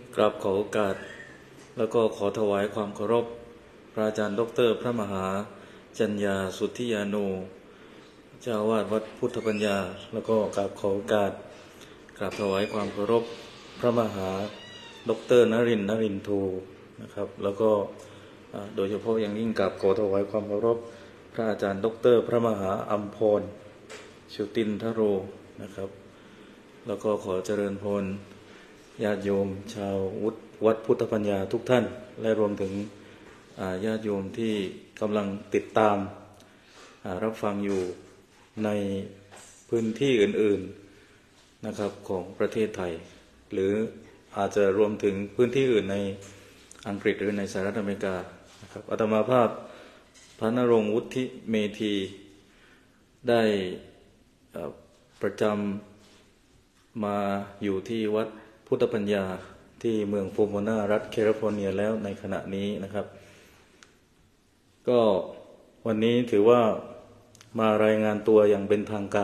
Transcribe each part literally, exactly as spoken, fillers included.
กราบขอโอกาสแล้วก็ขอถวายความเคารพพระอาจารย์ดรพระมหาจัญญาสุทธิยาโนเจ้าอาวาสวัดพุทธปัญญาแล้วก็กราบขอโอกาสกราบถวายความเคารพพระมหาดรนรินทร์นรินทร์โทนะครับแล้วก็โดยเฉพาะอย่างยิ่งกราบขอถวายความเคารพพระอาจารย์ดรพระมหาอัมพรชุตินทโรนะครับแล้วก็ขอเจริญพรญาติโยมชาววัดพุทธปัญญาทุกท่านและรวมถึงญาติโยมที่กำลังติดตามรับฟังอยู่ในพื้นที่อื่นๆนะครับของประเทศไทยหรืออาจจะรวมถึงพื้นที่อื่นในอังกฤษหรือในสหรัฐอเมริกานะครับอาตมาภาพพระนรงค์วุฒิเมธีได้ประจำมาอยู่ที่วัดพุทธปัญญาที่เมืองโฟโมนารัฐแคลิฟอร์เนียแล้วในขณะนี้นะครับก็วันนี้ถือว่ามารายงานตัวอย่างเป็นทางการ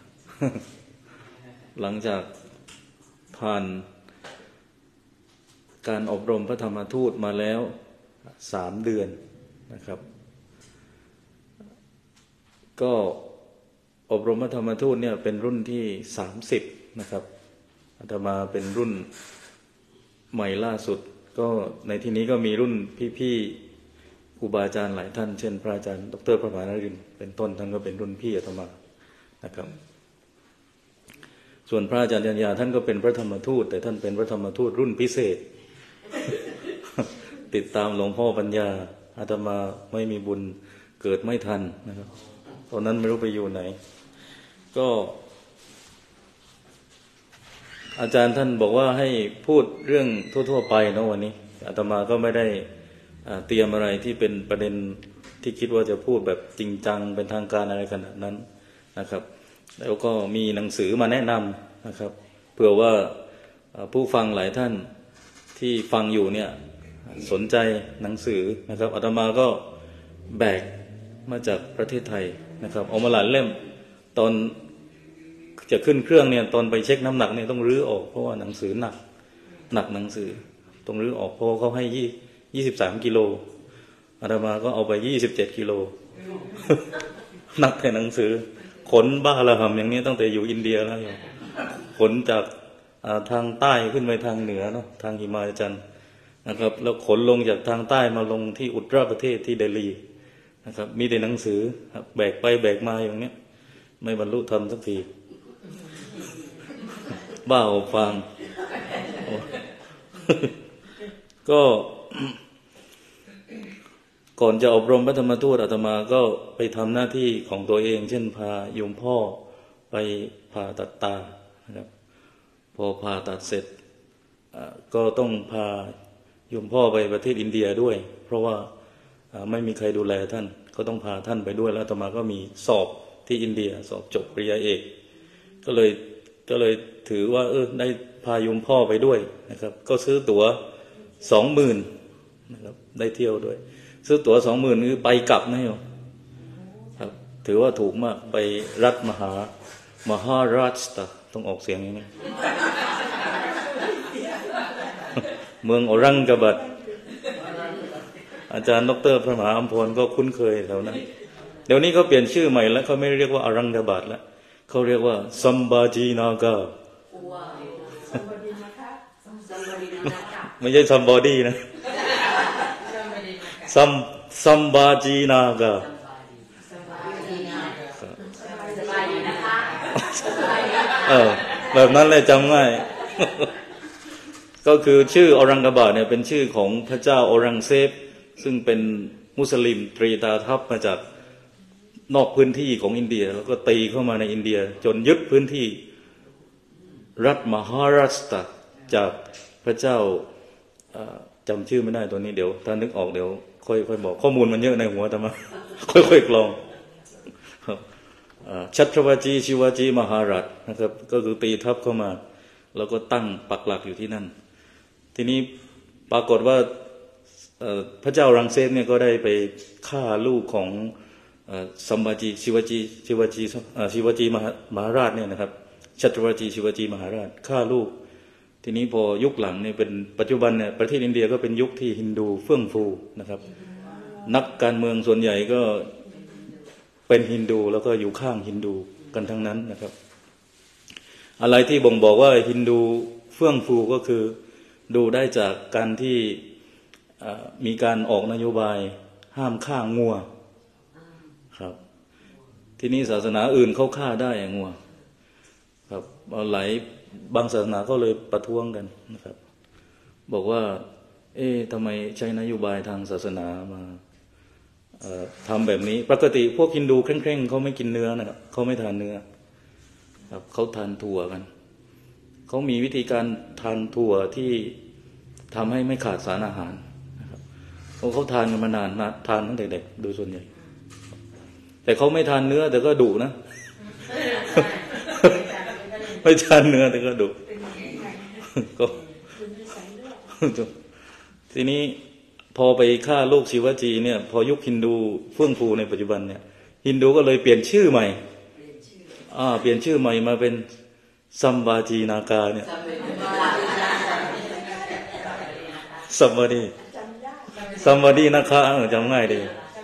หลังจากผ่านการอบรมพระธรรมทูตมาแล้วสามเดือนนะครับก็อบรมพระธรรมทูตเนี่ยเป็นรุ่นที่สามสิบนะครับอาตมาเป็นรุ่นใหม่ล่าสุดก็ในที่นี้ก็มีรุ่นพี่ๆครูบาอาจารย์หลายท่านเช่นพระอาจารย์ดรพระมหานรินทร์เป็นต้นท่านก็เป็นรุ่นพี่อาตมานะครับส่วนพระอาจารย์ยัญญาท่านก็เป็นพระธรรมทูตแต่ท่านเป็นพระธรรมทูตรุ่นพิเศษ ติดตามหลวงพ่อปัญญาอาตมาไม่มีบุญเกิดไม่ทันนะครับตอนนั้นไม่รู้ไปอยู่ไหนก็อาจารย์ท่านบอกว่าให้พูดเรื่องทั่วๆไปเนาะวันนี้อาตมาก็ไม่ได้เตรียมอะไรที่เป็นประเด็นที่คิดว่าจะพูดแบบจริงจังเป็นทางการอะไรขนาดนั้นนะครับแล้วก็มีหนังสือมาแนะนำนะครับเผื่อว่าผู้ฟังหลายท่านที่ฟังอยู่เนี่ยสนใจหนังสือนะครับอาตมาก็แบกมาจากประเทศไทยนะครับเอามาหลายเล่มตอนจะขึ้นเครื่องเนี่ยตอนไปเช็คน้ำหนักเนี่ยต้องรื้อออกเพราะว่าหนังสือหนักหนักหนังสือต้องรื้อออกเพราะเขาให้ยี่ยี่สิบสามกิโลอาตมาก็เอาไปยี่สิบเจ็ดกิโล หนักแค่หนังสือขนบ้าระหำอย่างนี้ตั้งแต่อยู่อินเดียแล้วอยู่ขนจากทางใต้ขึ้นไปทางเหนือเนาะทางหิมาลัยจันทร์นะครับแล้วขนลงจากทางใต้มาลงที่อุตรประเทศที่เดลีนะครับมีแต่หนังสือแบกไปแบกมาอย่างนี้ไม่บรรลุธรรมสักทีบ้าอบฟางก็ก่อนจะอบรมพระธรรมทูตอาตมาก็ไปทำหน้าที่ของตัวเองเช่นพาโยมพ่อไปผ่าตัดตานะครับพอผ่าตัดเสร็จก็ต้องพาโยมพ่อไปประเทศอินเดียด้วยเพราะว่าไม่มีใครดูแลท่านก็ต้องพาท่านไปด้วยแล้วอาตมาก็มีสอบที่อินเดียสอบจบปริญญาเอกก็เลยก็เลยถือว่าเออได้พาโยมพ่อไปด้วยนะครับก็ซื้อตั๋วสองหมื่นนะครับได้เที่ยวด้วยซื้อตั๋วสองหมื่นคือไปกลับนะโยมครับถือว่าถูกมากไปรัฐมหามหาราชตะต้องออกเสียงอย่างนี้ เมืองอรังกบัดอาจารย์ดรพระมหาอัมพรก็คุ้นเคยแถวนั้นเดี๋ยวนี้เขาเปลี่ยนชื่อใหม่แล้วเขาไม่เรียกว่าอรังกบัดแล้วเขาเรียกว่าซัมบาจีนากาไม่ใช่ซัมบอดี้นะซัมซัมบาจีนากาเออแบบนั้นเลยจำง่ายก็คือชื่ออรังกบัดเนี่ยเป็นชื่อของพระเจ้าอรังเซบซึ่งเป็นมุสลิมตรีตาทัพมาจากนอกพื้นที่ของอินเดียแล้วก็ตีเข้ามาในอินเดียจนยึดพื้นที่รัฐมหาราชตะจากพระเจ้าจำชื่อไม่ได้ตัวนี้เดี๋ยวถ้านึกออกเดี๋ยวค่อยๆบอกข้อมูลมันเยอะในหัวแต่มาค่อยๆกรองชัตรวาจีชิวาจีมหาราชนะครับก็คือตีทัพเข้ามาแล้วก็ตั้งปักหลักอยู่ที่นั่นทีนี้ปรากฏว่าพระเจ้ารังเซนเนี่ยก็ได้ไปฆ่าลูกของสัมบาจีชิวาจีชิวาจีชิวาจีมหาราชเนี่ยนะครับชัตรวาจีชิวาจีมหาราชฆ่าลูกทีนี้พอยุคหลังเนี่ยเป็นปัจจุบันเนี่ยประเทศอินเดียก็เป็นยุคที่ฮินดูเฟื่องฟูนะครับนักการเมืองส่วนใหญ่ก็เป็นฮินดูแล้วก็อยู่ข้างฮินดูกันทั้งนั้นนะครับอะไรที่บ่งบอกว่าฮินดูเฟื่องฟูก็คือดูได้จากการที่มีการออกนโยบายห้ามฆ่างัวครับที่นี่ศาสนาอื่นเขาฆ่าได้งัวครับหลายบางศาสนาก็เลยประท้วงกันนะครับบอกว่าเอ๊ะทำไมใช้นโยบายทางศาสนามาทำแบบนี้ปกติพวกฮินดูเคร่งๆเขาไม่กินเนื้อนะครับเขาไม่ทานเนื้อครับเขาทานถั่วกันเขามีวิธีการทานถั่วที่ทำให้ไม่ขาดสารอาหารนะครับเขาทานกันมานานนะทานตั้งแต่เด็กโดยส่วนใหญ่แต่เขาไม่ทานเนื้อแต่ก็ดุนะไม่ทานเนื้อแต่ก็ดุก็ทีนี้พอไปฆ่าลูกศิวจีเนี่ยพอยุคฮินดูเฟื่องฟูในปัจจุบันเนี่ยฮินดูก็เลยเปลี่ยนชื่อใหม่อ่าเปลี่ยนชื่อใหม่มาเป็นซัมบาจีนาคาเนี่ยซัมบาดีซัมบาดีนาคาจำง่ายดี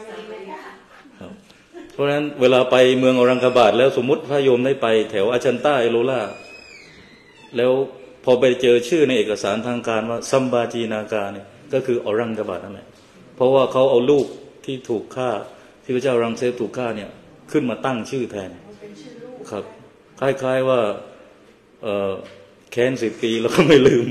เพราะฉะนั้นเวลาไปเมืองอรังกบาตแล้วสมมุติพระโยมได้ไปแถวอาชันต้าเอโลล่าแล้วพอไปเจอชื่อในเอกสารทางการว่าซัมบาจีนาคาเนี่ยก็คืออรังกบาตนั่นแหละเพราะว่าเขาเอาลูกที่ถูกฆ่าที่พระเจ้ารังเซฟถูกฆ่าเนี่ยขึ้นมาตั้งชื่อแทนครับคล้ายๆว่าเอ่อแค้นสิบปีแล้วก็ไม่ลืม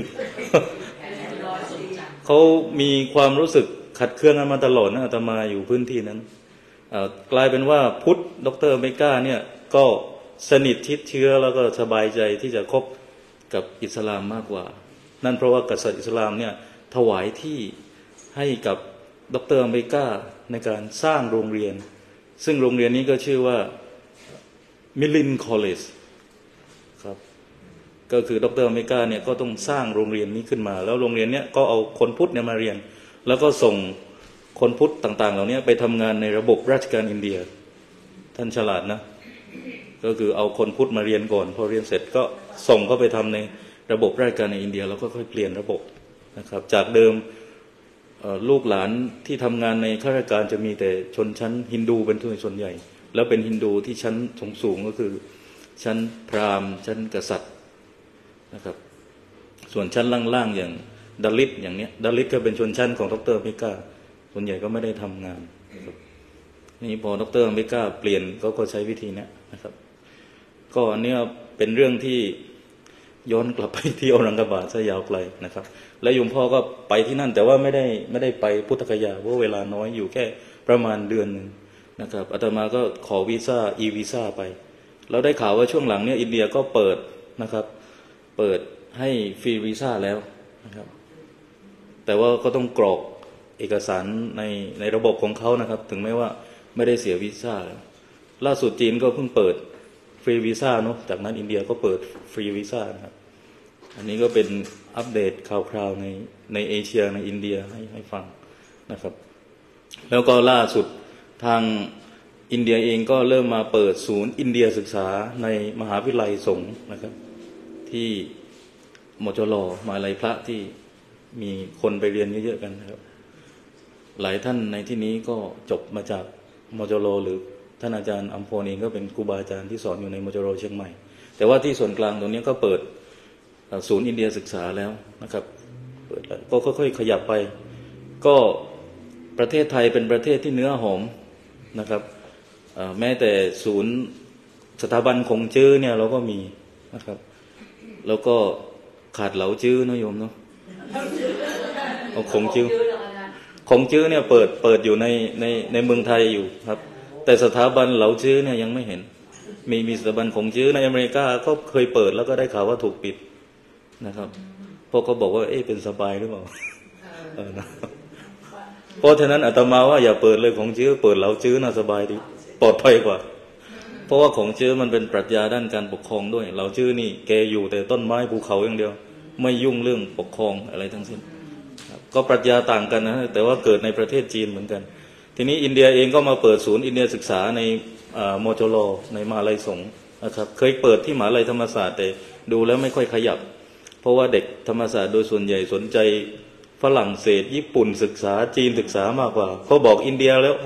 เขามีความรู้สึกขัดเคืองกันมาตลอดนะอาตมาอยู่พื้นที่นั้นกลายเป็นว่าพุทธดร.เมกาเนี่ยก็สนิทชิดเชื้อแล้วก็สบายใจที่จะคบกับอิสลามมากกว่านั่นเพราะว่ากษัตริย์อิสลามเนี่ยถวายที่ให้กับดร.เมกาในการสร้างโรงเรียนซึ่งโรงเรียนนี้ก็ชื่อว่ามิลินคอลเลจครับก็คือดร.เมกาเนี่ยก็ต้องสร้างโรงเรียนนี้ขึ้นมาแล้วโรงเรียนเนี้ยก็เอาคนพุทธเนี่ยมาเรียนแล้วก็ส่งคนพุทธต่างๆเหล่านี้ไปทำงานในระบบราชการอินเดียท่านฉลาดนะก็คือเอาคนพุทธมาเรียนก่อนพอเรียนเสร็จก็ส่งเข้าไปทำในระบบราชการในอินเดียแล้วก็ค่อยเปลี่ยนระบบนะครับจากเดิมลูกหลานที่ทำงานในข้าราชการจะมีแต่ชนชั้นฮินดูเป็นส่วนใหญ่แล้วเป็นฮินดูที่ชั้นสูงๆก็คือชั้นพราหมณ์ชั้นกษัตริย์นะครับส่วนชั้นล่างๆอย่างดาลิตอย่างเนี้ยดาลิตก็เป็นชนชั้นของดร.เมกาส่วนใหญ่ก็ไม่ได้ทำงานนี่พอดร.เมกาเปลี่ยนเขาก็ใช้วิธีนี้นะครับก็อันนี้เป็นเรื่องที่ย้อนกลับไปที่อรังกบาตซะยาวไกลนะครับและโยมพ่อก็ไปที่นั่นแต่ว่าไม่ได้ไม่ได้ไปพุทธคยาเพราะเวลาน้อยอยู่แค่ประมาณเดือนหนึ่งนะครับอาตมาก็ขอวีซ่าอีวีซ่าไปแล้วได้ข่าวว่าช่วงหลังเนี่ยอินเดียก็เปิดนะครับเปิดให้ฟรีวีซ่าแล้วนะครับแต่ว่าก็ต้องกรอกเอกสารในในระบบของเขานะครับถึงแม้ว่าไม่ได้เสียวีซ่าล่าสุดจีนก็เพิ่งเปิดฟรีวีซ่าเนาะจากนั้นอินเดียก็เปิดฟรีวีซ่านะครับอันนี้ก็เป็นอัปเดตข่าวคราวในในเอเชียในอินเดียให้ให้ฟังนะครับแล้วก็ล่าสุดทางอินเดียเองก็เริ่มมาเปิดศูนย์อินเดียศึกษาในมหาวิทยาลัยสงฆ์นะครับที่มจลมหาวิทยาลัยพระที่มีคนไปเรียนเยอะๆกันนะครับหลายท่านในที่นี้ก็จบมาจากมจลหรือท่านอาจารย์อัมพรเองก็เป็นครูบาอาจารย์ที่สอนอยู่ในมจลเชียงใหม่แต่ว่าที่ส่วนกลางตรงนี้ก็เปิดศูนย์อินเดียศึกษาแล้วนะครับเปิดแล้วก็ค่อยๆขยับไปก็ประเทศไทยเป็นประเทศที่เนื้อหอมนะครับแม้แต่ศูนย์สถาบันคงจื้อเนี่ยเราก็มีนะครับแล้วก็ขาดเหลาจื้อนะโยมเนาะเอาคงจื้อคงจื้อเนี่ยเปิดเปิดอยู่ในในในเมืองไทยอยู่ครับแต่สถาบันเหลาจื้อเนี่ยยังไม่เห็นมีมีสถาบันคงจื้อในอเมริกาก็เคยเปิดแล้วก็ได้ข่าวว่าถูกปิดนะครับพวกเขาบอกว่าเอ๊ะเป็นสบายหรือเปล่าเออนะเพราะฉะนั้นอาตมาว่าอย่าเปิดเลยของจื้อเปิดเหลาจื้อน่าสบายดีปลอดภัยกว่าเพราะว่าของจื้อมันเป็นปรัชญาด้านการปกครองด้วยเหลาจื้อนี่แกอยู่แต่ต้นไม้ภูเขาอย่างเดียวไม่ยุ่งเรื่องปกครองอะไรทั้งสิ้นก็ปรัชญาต่างกันนะแต่ว่าเกิดในประเทศจีนเหมือนกันทีนี้อินเดียเองก็มาเปิดศูนย์อินเดียศึกษาในมจลในมหาวิทยาลัยสงฆ์นะครับเคยเปิดที่มหาวิทยาลัยธรรมศาสตร์แต่ดูแล้วไม่ค่อยขยับเพราะว่าเด็กธรรมศาสตร์โดยส่วนใหญ่สนใจฝรั่งเศสญี่ปุ่นศึกษาจีนศึกษามากกว่าพอบอกอินเดียแล้ว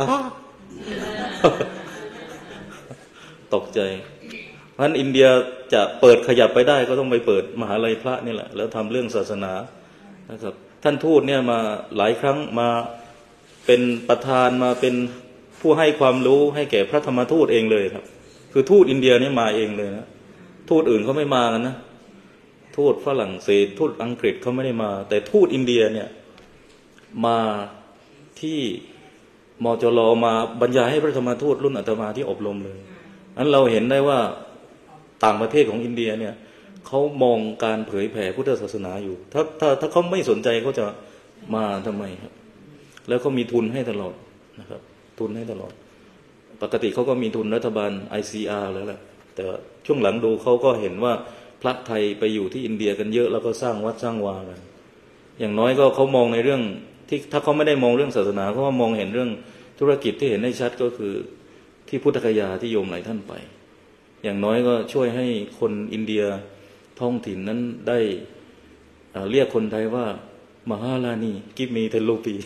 ตกใจเพราะฉะนั้นอินเดียจะเปิดขยับไปได้ก็ต้องไปเปิดมหาลัยพระนี่แหละแล้วทำเรื่องศาสนานะครับท่านทูตเนี่ยมาหลายครั้งมาเป็นประธานมาเป็นผู้ให้ความรู้ให้แก่พระธรรมทูตเองเลยครับคือทูตอินเดียนี่มาเองเลยนะทูตอื่นเขาไม่มากันนะทูตฝรั่งเศสทูตอังกฤษเขาไม่ได้มาแต่ทูตอินเดียเนี่ยมาที่มจลมาบรรยายให้พระธรรมทูตรุ่นอาตมาที่อบรมเลยนั้นเราเห็นได้ว่าต่างประเทศของอินเดียเนี่ยเขามองการเผยแผ่พุทธศาสนาอยู่ถ้าถ้าถ้าเขาไม่สนใจเขาจะมาทำไมครับแล้วเขามีทุนให้ตลอดนะครับทุนให้ตลอดปกติเขาก็มีทุนรัฐบาล ไอ ซี อาร์ แล้วแหละแต่ช่วงหลังดูเขาก็เห็นว่าพระไทยไปอยู่ที่อินเดียกันเยอะแล้วก็สร้างวัดสร้างวากันอย่างน้อยก็เขามองในเรื่องที่ถ้าเขาไม่ได้มองเรื่องศาสนาเขาก็มองเห็นเรื่องธุรกิจที่เห็นได้ชัดก็คือที่พุทธคยาที่โยมหลายท่านไปอย่างน้อยก็ช่วยให้คนอินเดียท้องถิ่นนั้นได้เรียกคนไทยว่ามหาราณีกิฟมีเทลูปี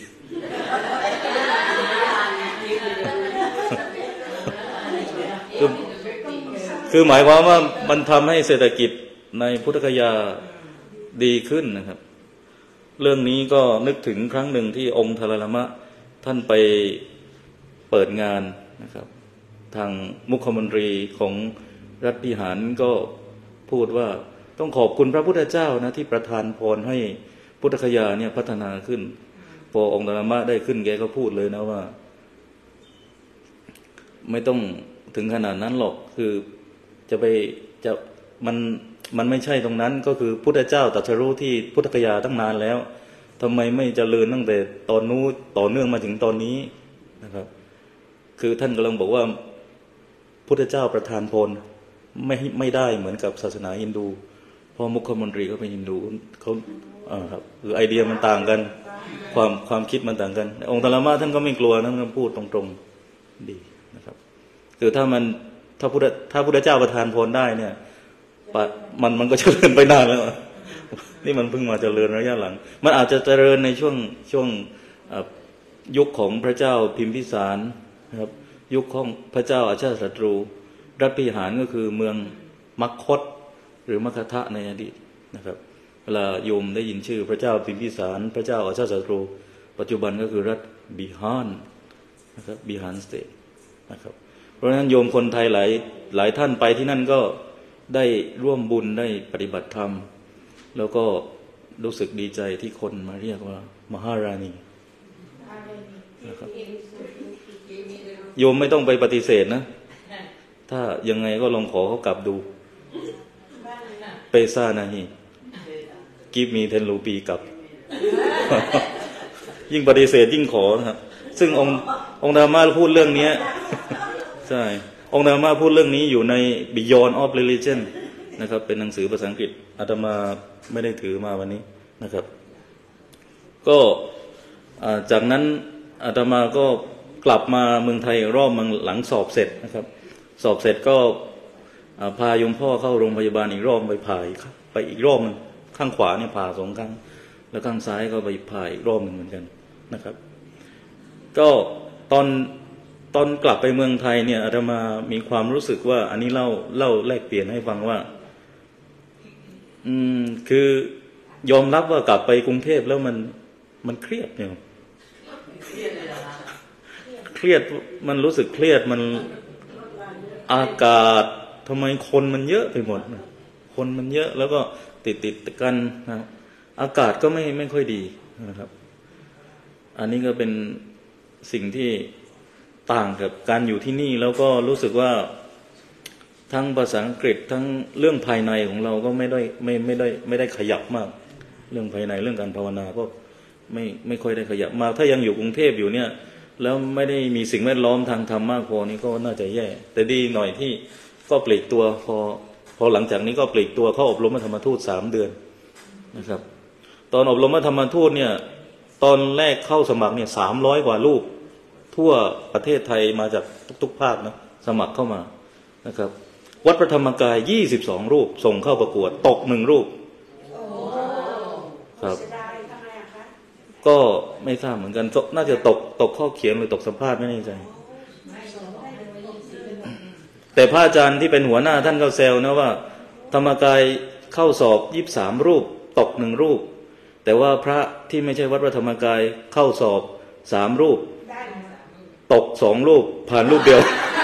คือคือหมายความว่ามันทำให้เศรษฐกิจในพุทธคยาดีขึ้นนะครับเรื่องนี้ก็นึกถึงครั้งหนึ่งที่องค์ทาราลามะท่านไปเปิดงานนะครับทางมุขมนตรีของรัฐพิหารก็พูดว่าต้องขอบคุณพระพุทธเจ้านะที่ประทานพรให้พุทธคยาเนี่ยพัฒนาขึ้นพอองค์ทาราลามะได้ขึ้นแกก็พูดเลยนะว่าไม่ต้องถึงขนาดนั้นหรอกคือจะไปจะมันมันไม่ใช่ตรงนั้นก็คือพุทธเจ้าตรัสรู้ที่พุทธคยาตั้งนานแล้วทำไมไม่เจริญตั้งแต่ตอนนู้นต่อเนื่องมาถึงตอนนี้นะครับคือท่านกำลังบอกว่าพุทธเจ้าประทานพรไม่ไม่ได้เหมือนกับศาสนาฮินดูเพราะมุขมนตรีเขาเป็นฮินดูเขาอ่าครับคือไอเดียมันต่างกันความความคิดมันต่างกันองค์ทารามาท่านก็ไม่กลัวท่านก็พูดตรงๆดีนะครับคือถ้ามันถ้าพุทธถ้าพุทธเจ้าประทานพรได้เนี่ยมันมันก็เจริญไปนานแล้วนี่มันเพิ่งมาเจริญระยะหลังมันอาจจะเจริญในช่วงช่วงยุคของพระเจ้าพิมพิสารนะครับยุคของพระเจ้าอาชาติศัตรูรัฐพิหารก็คือเมืองมัคคตหรือมัคคทะในอดีตนะครับเวลาโยมได้ยินชื่อพระเจ้าพิมพิสารพระเจ้าอาชาติศัตรูปัจจุบันก็คือรัฐบิหารนะครับบิหารสเตทนะครับเพราะฉะนั้นโยมคนไทยหลายหลายท่านไปที่นั่นก็ได้ร่วมบุญได้ปฏิบัติธรรมแล้วก็รู้สึกดีใจที่คนมาเรียกว่ามหาราณีนะครับโยมไม่ต้องไปปฏิเสธนะถ้ายังไงก็ลองขอเขากลับดูเปซ่านาฮีกิฟมีเทนรูปีกลับยิ่งปฏิเสธยิ่งขอนะครับซึ่งองค์องค์ธรรมาพูดเรื่องนี้ใช่องค์ธรรมาพูดเรื่องนี้อยู่ใน Beyond of Religion นะครับเป็นหนังสือภาษาอังกฤษอาตมาไม่ได้ถือมาวันนี้นะครับก็จากนั้นอาตมาก็กลับมาเมืองไทยรอบมังหลังสอบเสร็จนะครับสอบเสร็จก็พาโยมพ่อเข้าโรงพยาบาลอีกรอบไปผ่าไปอีกรอบนึงข้างขวาเนี่ยผ่าสองครั้งแล้วข้างซ้ายก็ไปผ่าอีกรอบนึงเหมือนกันนะครับก็ตอนตอนกลับไปเมืองไทยเนี่ยอาตมามีความรู้สึกว่าอันนี้เล่าเล่าแลกเปลี่ยนให้ฟังว่าอืมคือยอมรับว่ากลับไปกรุงเทพแล้วมันมันเครียดเนี่ยเครียดมันรู้สึกเครียดมันอากาศทำไมคนมันเยอะไปหมดคนมันเยอะแล้วก็ติดติดกันนะอากาศก็ไม่ไม่ค่อยดีนะครับอันนี้ก็เป็นสิ่งที่ต่างกับการอยู่ที่นี่แล้วก็รู้สึกว่าทั้งภาษาอังกฤษทั้งเรื่องภายในของเราก็ไม่ได้ไม่ไม่ได้ไม่ได้ขยับมากเรื่องภายในเรื่องการภาวนาก็ไม่ไม่ค่อยได้ขยับมากถ้ายังอยู่กรุงเทพอยู่เนี่ยแล้วไม่ได้มีสิ่งแวดล้อมทางธรรมมากพอนี้ก็น่าจะแย่แต่ดีหน่อยที่ก็ปลีกตัวพอพอหลังจากนี้ก็ปลีกตัวเข้าอบรมธรรมทูตสามเดือนนะครับตอนอบรมธรรมทูตเนี่ยตอนแรกเข้าสมัครเนี่ยสามร้อยกว่ารูปทั่วประเทศไทยมาจากทุกๆภาคนะสมัครเข้ามานะครับวัดพระธรรมกายยี่สิบสองรูปส่งเข้าประกวดตกหนึ่งรูปครับก็ไม่ทราบเหมือนกันน่าจะตกตกข้อเขียนหรือตกสัมภาษณ์ไม่แน่ใจแต่พระอาจารย์ที่เป็นหัวหน้าท่านก็แซวนะว่าธรรมกายเข้าสอบยี่สิบสามรูปตกหนึ่งรูปแต่ว่าพระที่ไม่ใช่วัดพระธรรมกายเข้าสอบสามรูปตกสองรูปผ่านรูปเดียว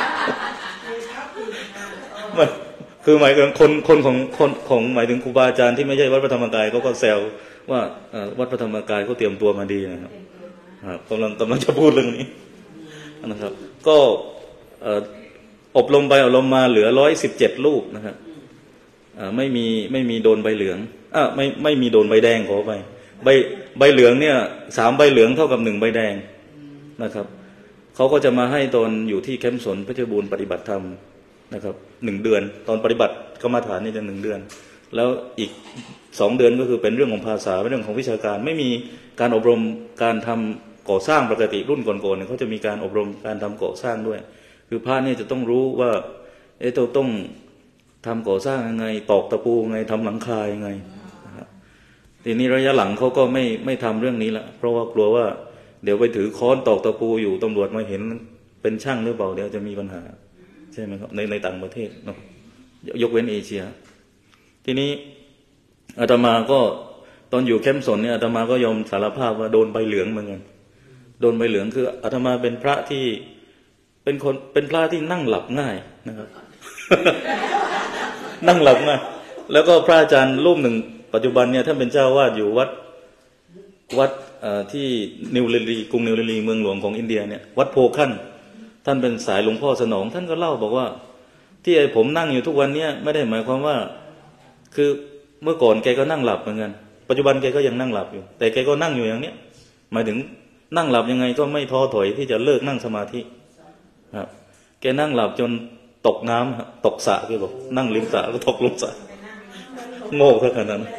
มันคือหมายถึงคนคนของคนของหมายถึงครูบาอาจารย์ที่ไม่ใช่วัดพระธรรมกายเขาก็แซวว่าวัดพระธรรมกายเขาเตรียมตัวมาดีนะครับกำลังกำลังจะพูดเรื่องนี้นะครับก็อบรมไปอบรมมาเหลือร้อยสิบเจ็ดรูปนะครับไม่มีไม่มีโดนใบเหลืองอ่ะไม่ไม่มีโดนใบแดงขอไปใบใบเหลืองเนี่ยสามใบเหลืองเท่ากับหนึ่งใบแดงนะครับเขาก็จะมาให้ตอนอยู่ที่แคมป์สนเพชรบูรณ์ปฏิบัติธรรมนะครับหนึ่งเดือนตอนปฏิบัติกรรมฐานนี่จะหนึ่งเดือนแล้วอีกสองเดือนก็คือเป็นเรื่องของภาษาเป็นเรื่องของวิชาการไม่มีการอบรมการทำก่อสร้างปกติรุ่นก่อนๆเนี่ยเขาจะมีการอบรมการทำก่อสร้างด้วยคือพระนี่จะต้องรู้ว่าเอ๊ะเราต้องทำก่อสร้างยังไงตอกตะปูยังไงทำหลังคายังไงทีนี้ระยะหลังเขาก็ไม่ไม่ทำเรื่องนี้ละเพราะว่ากลัวว่าเดี๋ยวไปถือค้อนตอกตะปูอยู่ตำรวจมาเห็นเป็นช่างหรือเปล่าเดี๋ยวจะมีปัญหาใช่ไหมครับในในต่างประเทศเนาะยกเว้นเอเชียทีนี้อาตมาก็ตอนอยู่แคมป์สนเนี่ยอาตมาก็ยอมสารภาพว่าโดนใบเหลืองเหมือนกันโดนใบเหลืองคืออาตมาเป็นพระที่เป็นคนเป็นพระที่นั่งหลับง่ายนะครับ นั่งหลับง่ายแล้วก็พระอาจารย์รูปหนึ่งปัจจุบันเนี่ยท่านเป็นเจ้าวาดอยู่วัดวัดที่นิวเดลีกรุงนิวเดลีเมืองหลวงของอินเดียเนี่ยวัดโพคันท่านเป็นสายหลวงพ่อสนองท่านก็เล่าบอกว่าที่ไอ้ผมนั่งอยู่ทุกวันนี้ไม่ได้หมายความว่าคือเมื่อก่อนแกก็นั่งหลับเหมือนกันปัจจุบันแกก็ยังนั่งหลับอยู่แต่แกก็นั่งอยู่อย่างเนี้ยหมายถึงนั่งหลับยังไงก็ไม่ท้อถอยที่จะเลิกนั่งสมาธิครับแกนั่งหลับจนตกน้ำตกสระแกบอกนั่งริมสระก็ตกลงสระโง่ขนาดนั้น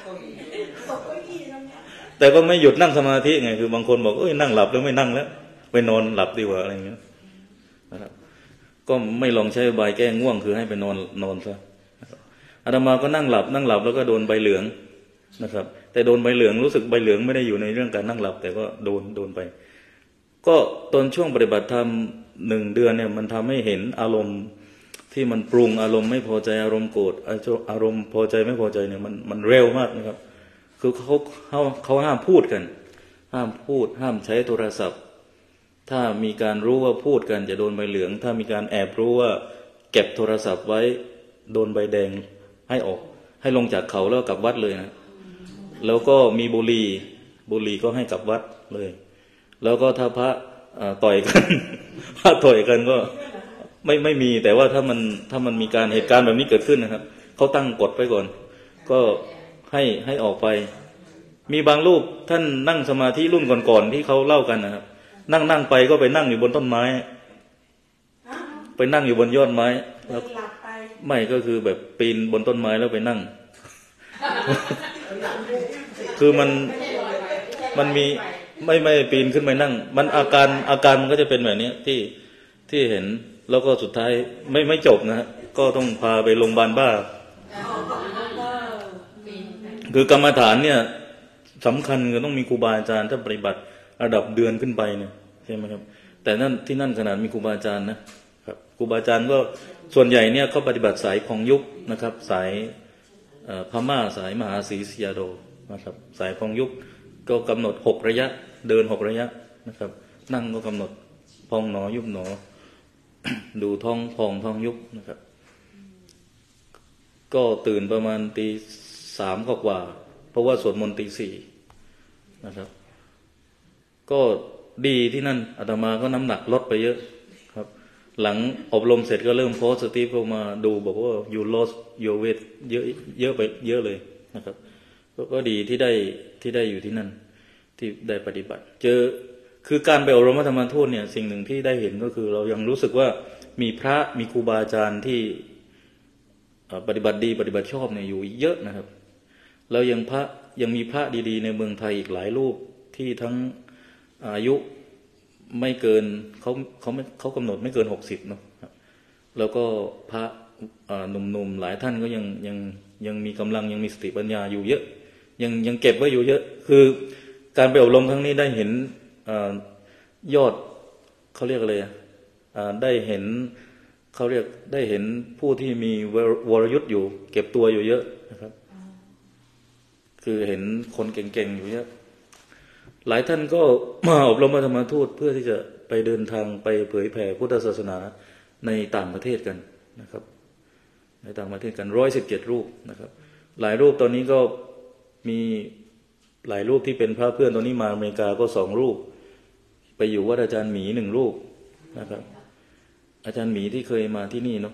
แต่ก็ไม่หยุดนั่งสมาธิไงคือบางคนบอกเอ้ยนั่งหลับแล้วไม่นั่งแล้วไปนอนหลับดีกว่าอะไรอย่างเงี้ยนะครับก็ไม่ลองใช้ใบแก้ง่วงคือให้ไปนอนนอนซะอาตมาก็นั่งหลับนั่งหลับแล้วก็โดนใบเหลืองนะครับแต่โดนใบเหลืองรู้สึกใบเหลืองไม่ได้อยู่ในเรื่องการนั่งหลับแต่ก็โดนโดนไปก็ตอนช่วงปฏิบัติธรรมหนึ่งเดือนเนี่ยมันทำให้เห็นอารมณ์ที่มันปรุงอารมณ์ไม่พอใจอารมณ์โกรธอารมณ์พอใจไม่พอใจเนี่ยมันมันเร็วมากนะครับคือเขาเขาเขาห้ามพูดกันห้ามพูดห้ามใช้โทรศัพท์ถ้ามีการรู้ว่าพูดกันจะโดนใบเหลืองถ้ามีการแอบรู้ว่าเก็บโทรศัพท์ไว้โดนใบแดงให้ออกให้ลงจากเขาแล้วกลับวัดเลยนะแล้วก็มีบุหรี่บุหรี่ก็ให้กลับวัดเลยแล้วก็ถ้าพระต่อยกันพระต่อยกันก็ไม่ไม่มีแต่ว่าถ้ามันถ้ามันมีการเหตุการณ์แบบนี้เกิดขึ้นนะครับเขาตั้งกฎไว้ก่อนก็ให้ให้ออกไปมีบางรูปท่านนั่งสมาธิรุ่นก่อนๆที่เขาเล่ากันนะครับนั่งนั่งไปก็ไปนั่งอยู่บนต้นไม้ไปนั่งอยู่บนยอดไม้แล้วไม่ก็คือแบบปีนบนต้นไม้แล้วไปนั่ง คือมันมันมีไม่ไม่ปีนขึ้นไปนั่งมันอาการอาการมันก็จะเป็นแบบนี้ที่ที่เห็นแล้วก็สุดท้ายไม่ไม่จบนะฮะก็ต้องพาไปโรงพยาบาลบ้าคือกรรมฐานเนี่ยสำคัญคือต้องมีครูบาอาจารย์ถ้าปฏิบัติระดับเดือนขึ้นไปเนี่ยใช่ไหมครับแต่นั่นที่นั่นขนาดมีครูบาอาจารย์นะครับครูบาอาจารย์ก็ส่วนใหญ่เนี่ยเขาปฏิบัติสายของยุคนะครับสายพม่าสายมหาศรีสยาโดนะครับสายของยุคก็กำหนดหกระยะเดินหกระยะนะครับนั่งก็กำหนดพองหนอยุบหนอ ดูท้องพองท้องยุบนะครับก็ตื่นประมาณตีสามกว่าเพราะว่าสวดมนต์ตีสี่นะครับก็ดีที่นั่นอาตมาก็น้ำหนักลดไปเยอะครับหลังอบรมเสร็จก็เริ่มโพสต์สตีฟเข้ามาดูบอกว่า you lost your weight เยอะเยอะไปเยอะเลยนะครับก็ดีที่ได้ที่ได้อยู่ที่นั่นที่ได้ปฏิบัติเจอคือการไปอบรมธรรมทูตเนี่ยสิ่งหนึ่งที่ได้เห็นก็คือเรายังรู้สึกว่ามีพระมีครูบาอาจารย์ที่ปฏิบัติดีปฏิบัติชอบเนี่ยอยู่เยอะนะครับแล้วยังพระยังมีพระดีๆในเมืองไทยอีกหลายรูปที่ทั้งอายุไม่เกินเขาเขาไม่เขากำหนดไม่เกินหกสิบเนาะแล้วก็พระหนุ่มๆหลายท่านก็ยังยังยังมีกำลังยังมีสติปัญญาอยู่เยอะยังยังเก็บไว้อยู่เยอะคือการไปอบรมครั้งนี้ได้เห็นยอดเขาเรียกอะไรอ่ะได้เห็นเขาเรียกได้เห็นผู้ที่มีวรยุทธ์อยู่เก็บตัวอยู่เยอะนะครับคือเห็นคนเก่งๆอยู่เยอะหลายท่านก็มาอบรมธรรมทูตเพื่อที่จะไปเดินทางไปเผยแผ่พุทธศาสนาในต่างประเทศกันนะครับในต่างประเทศกันร้อยสิบเจ็ดรูปนะครับหลายรูปตอนนี้ก็มีหลายรูปที่เป็นพระเพื่อนตอนนี้มาอเมริกาก็สองรูปไปอยู่วัดอาจารย์หมีหนึ่งรูปนะครับอาจารย์หมีที่เคยมาที่นี่เนาะ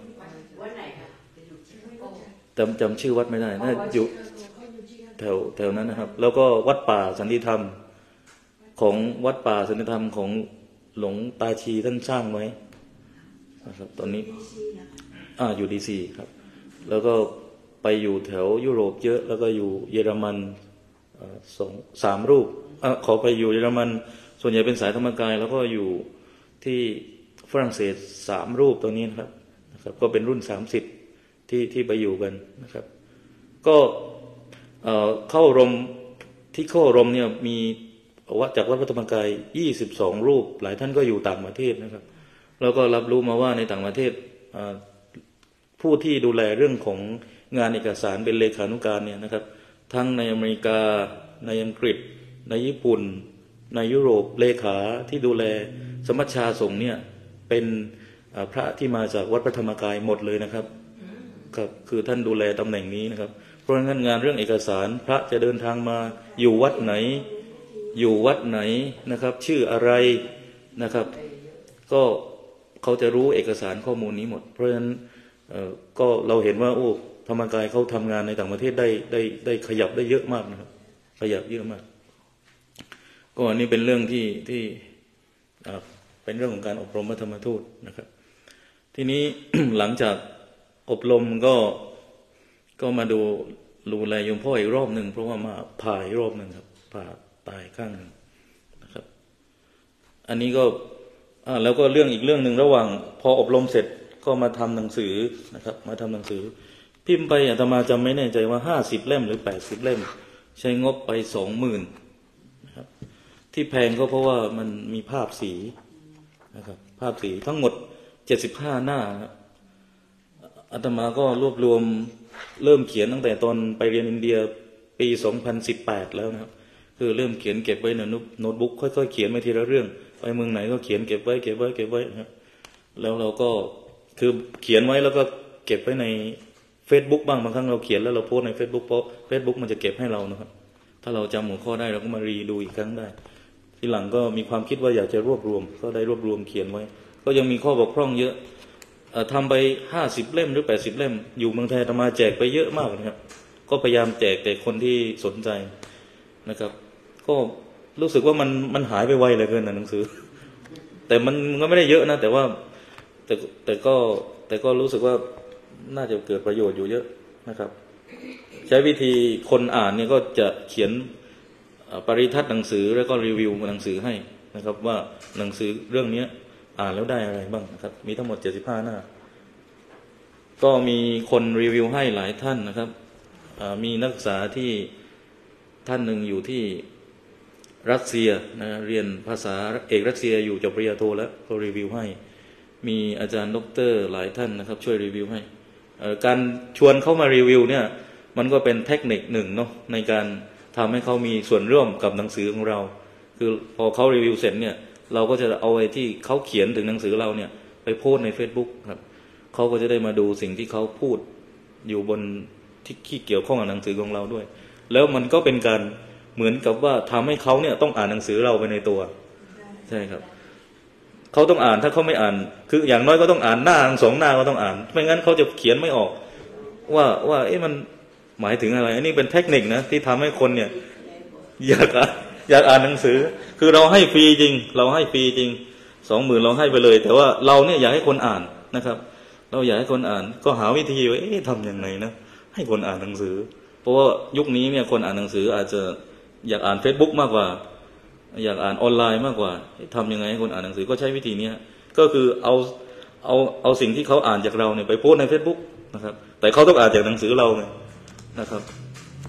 จำจำชื่อวัดไม่ได้น่าอยู่แถวแถวนั้นนะครับแล้วก็วัดป่าสันติธรรมของวัดป่าสันติธรรมของหลวงตาชีท่านสร้างไว้นะครับตอนนี้อ่าอยู่ดีซีครับแล้วก็ไปอยู่แถวยุโรปเยอะแล้วก็อยู่เยอรมันสองสามรูปอ่ะขอไปอยู่เยอรมันส่วนใหญ่เป็นสายธรรมกายแล้วก็อยู่ที่ฝรั่งเศสสามรูปตรงนี้นะครับนะครับก็เป็นรุ่นสามสิบที่ที่ไปอยู่กันนะครับก็เข้ารมที่เข้ารมเนี่ยมีวัดจากวัดพระธรรมกายยี่สิบสองรูปหลายท่านก็อยู่ต่างประเทศนะครับแล้วก็รับรู้มาว่าในต่างประเทศผู้ที่ดูแลเรื่องของงานเอกสารเป็นเลขานุการเนี่ยนะครับทั้งในอเมริกาในอังกฤษในญี่ปุ่นในยุโรปเลขาที่ดูแลสมัชชาสงฆ์เนี่ยเป็นพระที่มาจากวัดพระธรรมกายหมดเลยนะครับครับคือท่านดูแลตำแหน่งนี้นะครับเพราะงั้นงานเรื่องเอกสารพระจะเดินทางมาอยู่วัดไหนอยู่วัดไหนนะครับชื่ออะไรนะครับก็เขาจะรู้เอกสารข้อมูลนี้หมดเพราะฉะนั้นก็เราเห็นว่าโอ้ธรรมกายเขาทำงานในต่างประเทศได้ได้ได้ขยับได้เยอะมากนะครับขยับเยอะมากก็อันนี้เป็นเรื่องที่ที่เป็นเรื่องของการอบรมพระธรรมทูตนะครับทีนี้ หลังจากอบรมก็ก็มาดูดูแลโยมพ่ออีกรอบหนึ่งเพราะว่ามาผ่าอีกรอบหนึ่งครับผ่าตายข้างหนึ่งนะครับอันนี้ก็แล้วก็เรื่องอีกเรื่องหนึ่งระหว่างพออบรมเสร็จก็มาทำหนังสือนะครับมาทำหนังสือพิมพ์ไปอาตมาจำไม่แน่ใจว่าห้าสิบเล่มหรือแปดสิบเล่มใช้งบไปสองหมื่นนะครับที่แพงก็เพราะว่ามันมีภาพสีนะครับภาพสีทั้งหมดเจ็ดสิบห้าหน้าครับอาตมาก็รวบรวมเริ่มเขียนตั้งแต่ตอนไปเรียนอินเดียปีสองพันสิบแปดแล้วนะครับคือเริ่มเขียนเก็บไว้ในโน้ตบุ๊กค่อยๆเขียนไปทีละเรื่องไปเมืองไหนก็เขียนเก็บไว้เก็บไว้เก็บไว้นะครับแล้วเราก็คือเขียนไว้แล้วก็เก็บไว้ใน Facebook บ้างบางครั้งเราเขียนแล้วเราโพสใน Facebook เพราะ Facebook มันจะเก็บให้เรานะครับถ้าเราจำหัวข้อได้เราก็มารีดูอีกครั้งได้ทีหลังก็มีความคิดว่าอยากจะรวบรวมก็ได้รวบรวมเขียนไว้ก็ยังมีข้อบกพร่องเยอะทำไปห้าสิบเล่มหรือแปดสิบเล่มอยู่เมืองไทยอาตมาแจกไปเยอะมากนะครับก็พยายามแจกแต่คนที่สนใจนะครับก็รู้สึกว่ามันมันหายไปไวเหลือเกินนะหนังสือแต่มันก็ไม่ได้เยอะนะแต่ว่าแต่แต่ก็แต่ก็รู้สึกว่าน่าจะเกิดประโยชน์อยู่เยอะนะครับใช้วิธีคนอ่านเนี่ยก็จะเขียนปริทัศน์หนังสือแล้วก็รีวิวหนังสือให้นะครับว่าหนังสือเรื่องนี้อ่านแล้วได้อะไรบ้างนะครับมีทั้งหมดเจ็ดสิบห้าหน้าก็มีคนรีวิวให้หลายท่านนะครับมีนักศึกษาที่ท่านหนึ่งอยู่ที่รัสเซียนะเรียนภาษาเอกรัสเซียอยู่จบปริญญาโทแล้วก็รีวิวให้มีอาจารย์ด็อกเตอร์หลายท่านนะครับช่วยรีวิวให้การชวนเข้ามารีวิวเนี่ยมันก็เป็นเทคนิคหนึ่งเนาะในการทำให้เขามีส่วนร่วมกับหนังสือของเราคือพอเขารีวิวเสร็จเนี่ยเราก็จะเอาไอ้ที่เขาเขียนถึงหนังสือเราเนี่ยไปโพสใน Facebook ครับเขาก็จะได้มาดูสิ่งที่เขาพูดอยู่บนที่ที่เกี่ยวข้องกับหนังสือของเราด้วยแล้วมันก็เป็นการเหมือนกับว่าทำให้เขาเนี่ยต้องอ่านหนังสือเราไปในตัวใช่ครับเขาต้องอ่านถ้าเขาไม่อ่านคืออย่างน้อยก็ต้องอ่านหน้าสองหน้าก็ต้องอ่านไม่งั้นเขาจะเขียนไม่ออกว่าว่าเอ๊ะมันหมายถึงอะไรอันนี้เป็นเทคนิคนะที่ทำให้คนเนี่ยอยากอ่านอยากอ่านหนังสือคือเราให้ฟรีจริงเราให้ฟรีจริงสองหมื่นเราให้ไปเลยแต่ว่าเราเนี่ยอยากให้คนอ่านนะครับเราอยากให้คนอ่านก็หาวิธีว่าเอ๊ะทำยังไงนะให้คนอ่านหนังสือเพราะว่ายุคนี้เนี่ยคนอ่านหนังสืออาจจะอยากอ่าน Facebook มากกว่าอยากอ่านออนไลน์มากกว่าทำยังไงให้คนอ่านหนังสือก็ใช้วิธีนี้ก็คือเอาเอาเอาสิ่งที่เขาอ่านจากเราเนี่ยไปโพสใน Facebook นะครับแต่เขาต้องอ่านจากหนังสือเราไงนะครับใน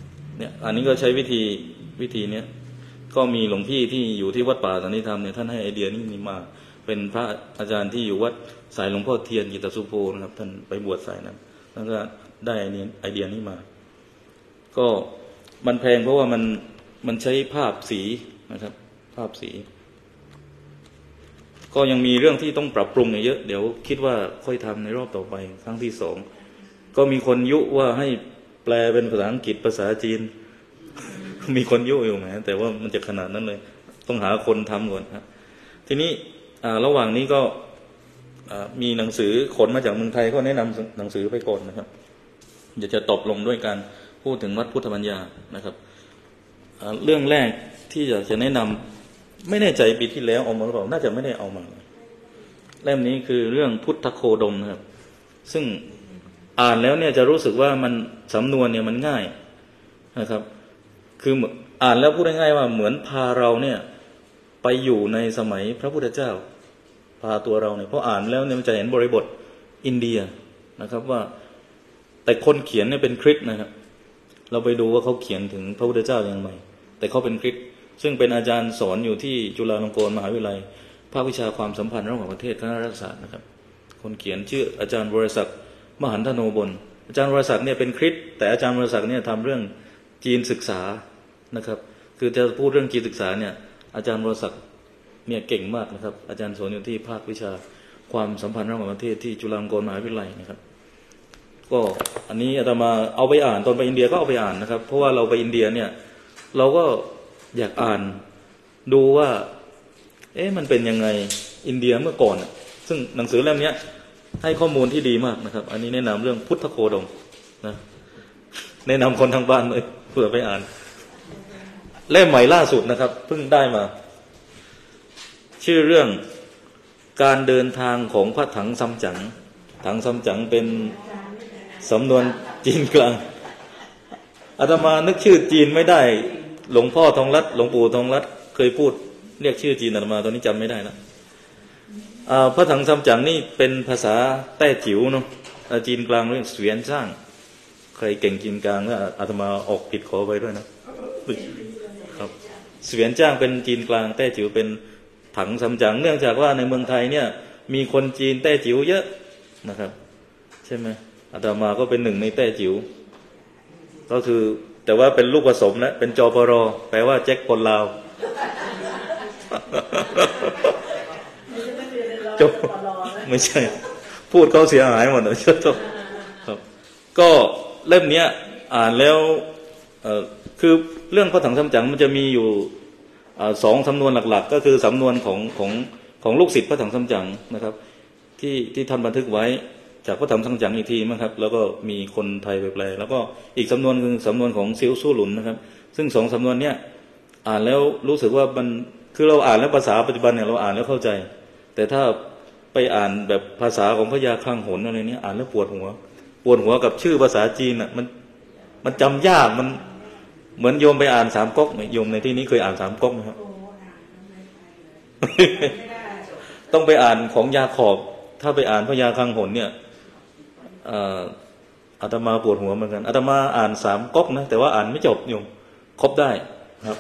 เนี่ยอันนี้ก็ใช้วิธีวิธีเนี้ยก็มีหลวงพี่ที่อยู่ที่วัดป่าสันนิธรรมเนี่ยท่านให้ไอเดียนี้นี่มาเป็นพระอาจารย์ที่อยู่วัดสายหลวงพ่อเทียนกิตสุโภนะครับท่านไปบวชสายนั้นแล้วก็ได้ไอเดียไอเดียนี้มาก็มันแพงเพราะว่ามันมันใช้ภาพสีนะครับภาพสีก็ยังมีเรื่องที่ต้องปรับปรุงเยอะเดี๋ยวคิดว่าค่อยทำในรอบต่อไปครั้งที่สองก็มีคนยุว่าให้แปลเป็นภาษาอังกฤษภาษาจีน มีคนยุอยู่ไหมแต่ว่ามันจะขนาดนั้นเลยต้องหาคนทำก่อนครับทีนี้ระหว่างนี้ก็มีหนังสือขนมาจากเมืองไทยก็แนะนำหนังสือไปก่อนนะครับเดี๋ยวจะตบลงด้วยการพูดถึงวัดพุทธปัญญานะครับเรื่องแรกที่อยากจะแนะนำไม่แน่ใจปีที่แล้วเอามาหรือเปล่าน่าจะไม่ได้เอามาเล่มนี้คือเรื่องพุทธโคดมนะครับซึ่งอ่านแล้วเนี่ยจะรู้สึกว่ามันสำนวนเนี่ยมันง่ายนะครับคืออ่านแล้วพูดง่ายๆว่าเหมือนพาเราเนี่ยไปอยู่ในสมัยพระพุทธเจ้าพาตัวเราเนี่ยเพราะอ่านแล้วเนี่ยมันจะเห็นบริบทอินเดียนะครับว่าแต่คนเขียนเนี่ยเป็นคริสต์นะครับเราไปดูว่าเขาเขียนถึงพระพุทธเจ้าอย่างไรแต่เขาเป็นคริสต์ซึ่งเป็นอาจารย์สอนอยู่ที่จุฬาลงกรณ์มหาวิทยาลัยภาควิชาความสัมพันธ์ระหว่างประเทศคณะรัฐศาสตร์นะครับคนเขียนชื่ออาจารย์วรศักดิ์มหันธโนบลอาจารย์วรศักดิ์เนี่ยเป็นคริสต์แต่อาจารย์วรศักดิ์เนี่ยทำเรื่องจีนศึกษานะครับคือจะพูดเรื่องจีนศึกษาเนี่ยอาจารย์วรศักดิ์เนี่ยเก่งมากนะครับอาจารย์สอนอยู่ที่ภาควิชาความสัมพันธ์ระหว่างประเทศที่จุฬาลงกรณ์มหาวิทยาลัยนะครับก็อันนี้อาตมาเอาไปอ่านตอนไปอินเดียก็เอาไปอ่านนะครับเพราะว่าเราไปอินเดียเนี่ยเราก็อยากอ่านดูว่าเอ๊ะมันเป็นยังไงอินเดียเมื่อก่อนซึ่งหนังสือเล่มนี้ให้ข้อมูลที่ดีมากนะครับอันนี้แนะนำเรื่องพุทธโคดมนะแนะนำคนทางบ้านเลยเผื่อไปอ่านเล่มใหม่ล่าสุดนะครับเพิ่งได้มาชื่อเรื่องการเดินทางของพระถังซัมจั๋งถังซัมจั๋งเป็นสำนวนจีนกลางอาตมานึกชื่อจีนไม่ได้หลวงพ่อทองรัตน์หลวงปู่ทองรัตน์เคยพูดเรียกชื่อจีนอาตมาตอนนี้จำไม่ได้แล้วพระถังซัมจั๋งนี่เป็นภาษาแต้จิ๋วเนาะจีนกลางเรียกเสวียนจ้างใครเก่งจีนกลางก็อาตมาออกผิดขอไปด้วยนะครับเสวียนจ้างเป็นจีนกลางแต้จิ๋วเป็นถังซัมจั๋งเนื่องจากว่าในเมืองไทยเนี่ยมีคนจีนแต้จิ๋วเยอะนะครับใช่ไหมอาตมาก็เป็นหนึ่งในแต้จิ๋วก็คือแต่ว่าเป็นลูกผสมนะเป็นจปรแปลว่าแจ็คคนลาวจบไม่ใช่พูดเขาเสียหายหมดเลยครับก็เล่มนี้อ่านแล้วคือเรื่องพระถังซัมจั๋งมันจะมีอยู่สองสำนวนหลักๆก็คือสำนวนของของของลูกศิษย์พระถังซัมจั๋งนะครับที่ที่ท่านบันทึกไว้จากพระถังซัมจั๋งอีกทีมั้งครับแล้วก็มีคนไทยไปแปลแล้วก็อีกสำนวนคือสำนวนของซิลซู่หลุนนะครับซึ่งสองสำนวนเนี้ยอ่านแล้วรู้สึกว่ามันคือเราอ่านแล้วภาษาปัจจุบันเนี่ยเราอ่านแล้วเข้าใจแต่ถ้าไปอ่านแบบภาษาของพญาคลังหนอะไรเนี้ยอ่านแล้วปวดหัวปวดหัวกับชื่อภาษาจีนอ่ะมันมันจำยากมันเหมือนโยมไปอ่านสามก๊กโยมในที่นี้เคยอ่านสามก๊กไหมครับ ต้องไปอ่านของยาขอบถ้าไปอ่านพญาคลังหนเนี่ยอาตมาปวดหัวเหมือนกันอาตมาอ่านสามก๊กนะแต่ว่าอ่านไม่จบโยมครบได้ครับ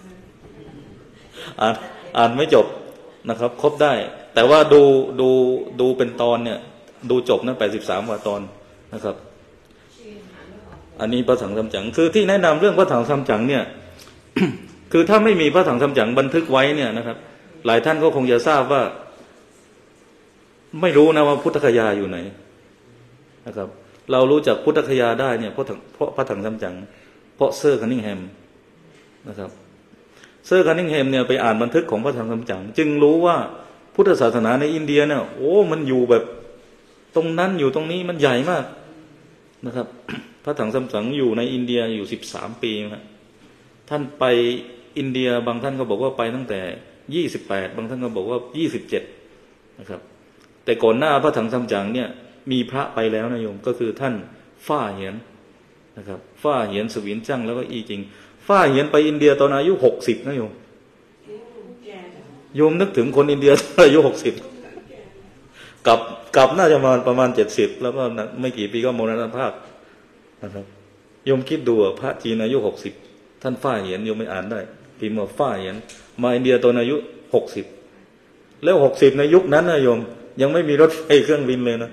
อ่านอ่านไม่จบนะครับครบได้แต่ว่าดูดูดูเป็นตอนเนี่ยดูจบนั้นแปดสิบสามกว่าตอนนะครับอันนี้พระถังซัมจั๋งคือที่แนะนำเรื่องพระถังซัมจั๋งเนี่ย คือถ้าไม่มีพระถังซัมจั๋งบันทึกไว้เนี่ยนะครับหลายท่านก็คงจะทราบว่าไม่รู้นะว่าพุทธคยาอยู่ไหนนะครับเรารู้จักพุทธคยาได้เนี่ยเพราะเพราะพระถังซัมจั๋งเพราะเซอร์คันนิงแฮมนะครับเซอร์คันนิงแฮมเนี่ยไปอ่านบันทึกของพระถังซัมจั๋งจึงรู้ว่าพุทธศาสนาในอินเดียเนี่ยโอ้มันอยู่แบบตรงนั้นอยู่ตรงนี้มันใหญ่มากนะครับพระถังซัมจั๋งอยู่ในอินเดียอยู่สิบสามปีนะท่านไปอินเดียบางท่านก็บอกว่าไปตั้งแต่ยี่สิบแปดบางท่านก็บอกว่ายี่สิบเจ็ดนะครับแต่ก่อนหน้าพระถังซัมจั๋งเนี่ยมีพระไปแล้วนะโยมก็คือท่านฝ้าเหียนนะครับฝ้าเหียนสวินจั่งแล้วก็อีจริงฝ้าเหียนไปอินเดียตอนอายุหกสิบนะโยมโยมนึกถึงคนอินเดียตอนอายุหกสิบกลับกลับน่าจะมาประมาณเจ็ดสิบแล้วก็ไม่กี่ปีก็มรณภาพนะครับโยมคิดดูพระจีนอายุหกสิบท่านฝ้าเหียนโยมไม่อ่านได้พิมพ์ว่าฝ้าเหียนมาอินเดียตอนอายุหกสิบแล้วหกสิบในยุคนั้นนะโยมยังไม่มีรถไฟเครื่องบินเลยนะ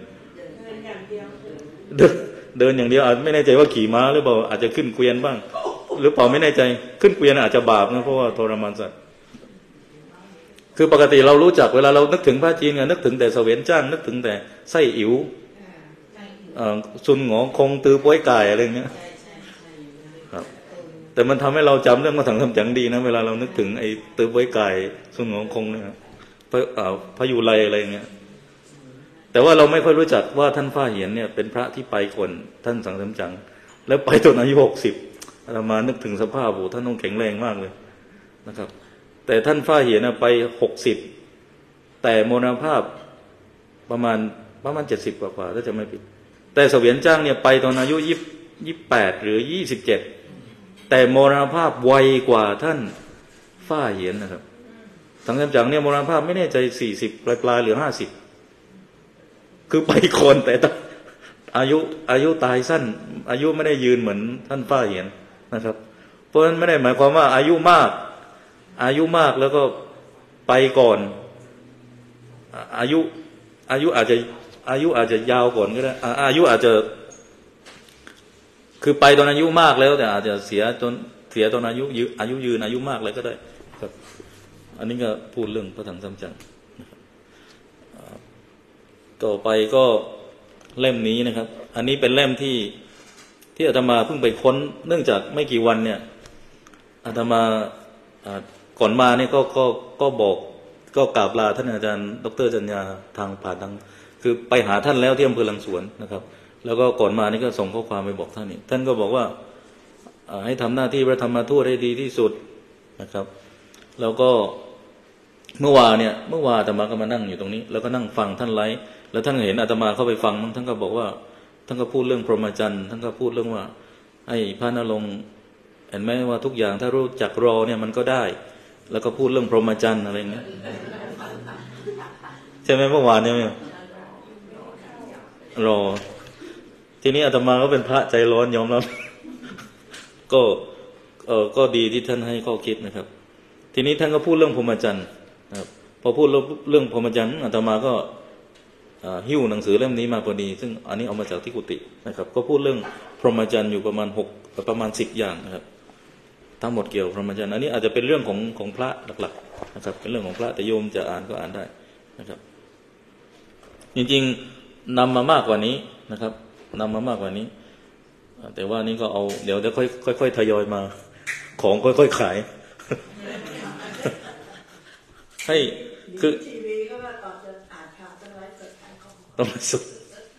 เดินเดินอย่างเดียวอาจไม่แน่ใจว่าขี่ม้าหรือเปล่าอาจจะขึ้นเกวียนบ้างหรือเปล่าไม่แน่ใจขึ้นเกวียนอาจจะบาปนะเพราะว่าทรมานสัตว์คือปกติเรารู้จักเวลาเรานึกถึงพระจีนนึกถึงแต่เสวียนจ้างนึกถึงแต่ไส้อิ๋วซุนหงอคงตือป้วยไก่อะไรเงี้ยครับแต่มันทำให้เราจำเรื่องมาถังทำจังดีนะเวลาเรานึกถึงไอ้ตือป้วยไก่ซุนหงอคงเนี่ยพระพระยูไรอะไรเงี้ยแต่ว่าเราไม่ค่อยรู้จักว่าท่านฝ้าเหียนเนี่ยเป็นพระที่ไปก่อนท่านสังสมจังแล้วไปจนอายุหกสิบอามานึกถึงสภาพโอ้ท่านต้องแข็งแรงมากเลยนะครับแต่ท่านฝ้าเหียนไปหกสิบแต่มรณภาพประมาณประมาณเจ็ดสิบกว่าๆถ้าจะไม่ผิดแต่เสวียนจ้างเนี่ยไปตอนอายุยี่ยี่แปดหรือยี่สิบเจ็ดแต่มรณภาพไวกว่าท่านฝ้าเหียนนะครับสังสมจังเนี่ยมรณภาพไม่แน่ใจสี่สิบปลายๆหรือห้าสิบคือไปคนแต่อายุอายุตายสั้นอายุไม่ได้ยืนเหมือนท่านฝ้าเหียนนะครับเพราะฉะนั้นไม่ได้หมายความว่าอายุมากอายุมากแล้วก็ไปก่อนอายุอายุอาจจะอายุอาจจะยาวก่อนก็ได้อายุอาจจะคือไปตอนอายุมากแล้วแต่อาจจะเสียจนเสียตอนอายุยืนอายุยืนอายุมากเลยก็ได้ครับอันนี้ก็พูดเรื่องพระถังซัมจั๋งต่อไปก็เล่มนี้นะครับอันนี้เป็นเล่มที่ที่อาตมาเพิ่งไปค้นเนื่องจากไม่กี่วันเนี่ยอาตมาก่อนมาเนี่ยก็ก็ก็บอกก็กราบลาท่านอาจารย์ดร.จัญญาทางผ่านทางคือไปหาท่านแล้วที่อำเภอหลังสวนนะครับแล้วก็ก่อนมานี่ก็ส่งข้อความไปบอกท่านนี่ท่านก็บอกว่าให้ทำหน้าที่พระธรรมทูตให้ดีที่สุดนะครับแล้วก็เมื่อวานเนี่ยเมื่อวานอาตมาก็มานั่งอยู่ตรงนี้แล้วก็นั่งฟังท่านไลฟ์แล้วท่านเห็นอาตมาเข้าไปฟังท่านก็บอกว่าท่านก็พูดเรื่องพรหมจรรย์ท่านก็พูดเรื่องว่าให้พระนรงค์เห็นไหมว่าทุกอย่างถ้ารู้จักรอเนี่ยมันก็ได้แล้วก็พูดเรื่องพรหมจรรย์อะไรเงี้ยใช่ไหมเมื่อวานเนี่ยรอทีนี้อาตมาก็เป็นพระใจร้อนยอมรับก็เออก็ดีที่ท่านให้ข้อคิดนะครับทีนี้ท่านก็พูดเรื่องพรหมจรรย์นะครับพอพูดเรื่องพรหมจรรย์อาตมาก็หิ้วหนังสือเล่มนี้มาพอดีซึ่งอันนี้เอามาจากที่กุฏินะครับก็พูดเรื่องพรหมจรรย์อยู่ประมาณหกประมาณสิบอย่างนะครับทั้งหมดเกี่ยวกับพรหมจรรย์อันนี้อาจจะเป็นเรื่องของของพระหลักๆนะครับเป็นเรื่องของพระแต่โยมจะอ่านก็อ่านได้นะครับจริงๆนำมามากกว่านี้นะครับนำมามากกว่านี้แต่ว่านี่ก็เอาเดี๋ยวจะค่อยค่อยๆทยอยมาของค่อยๆขายให้คือต้องสุด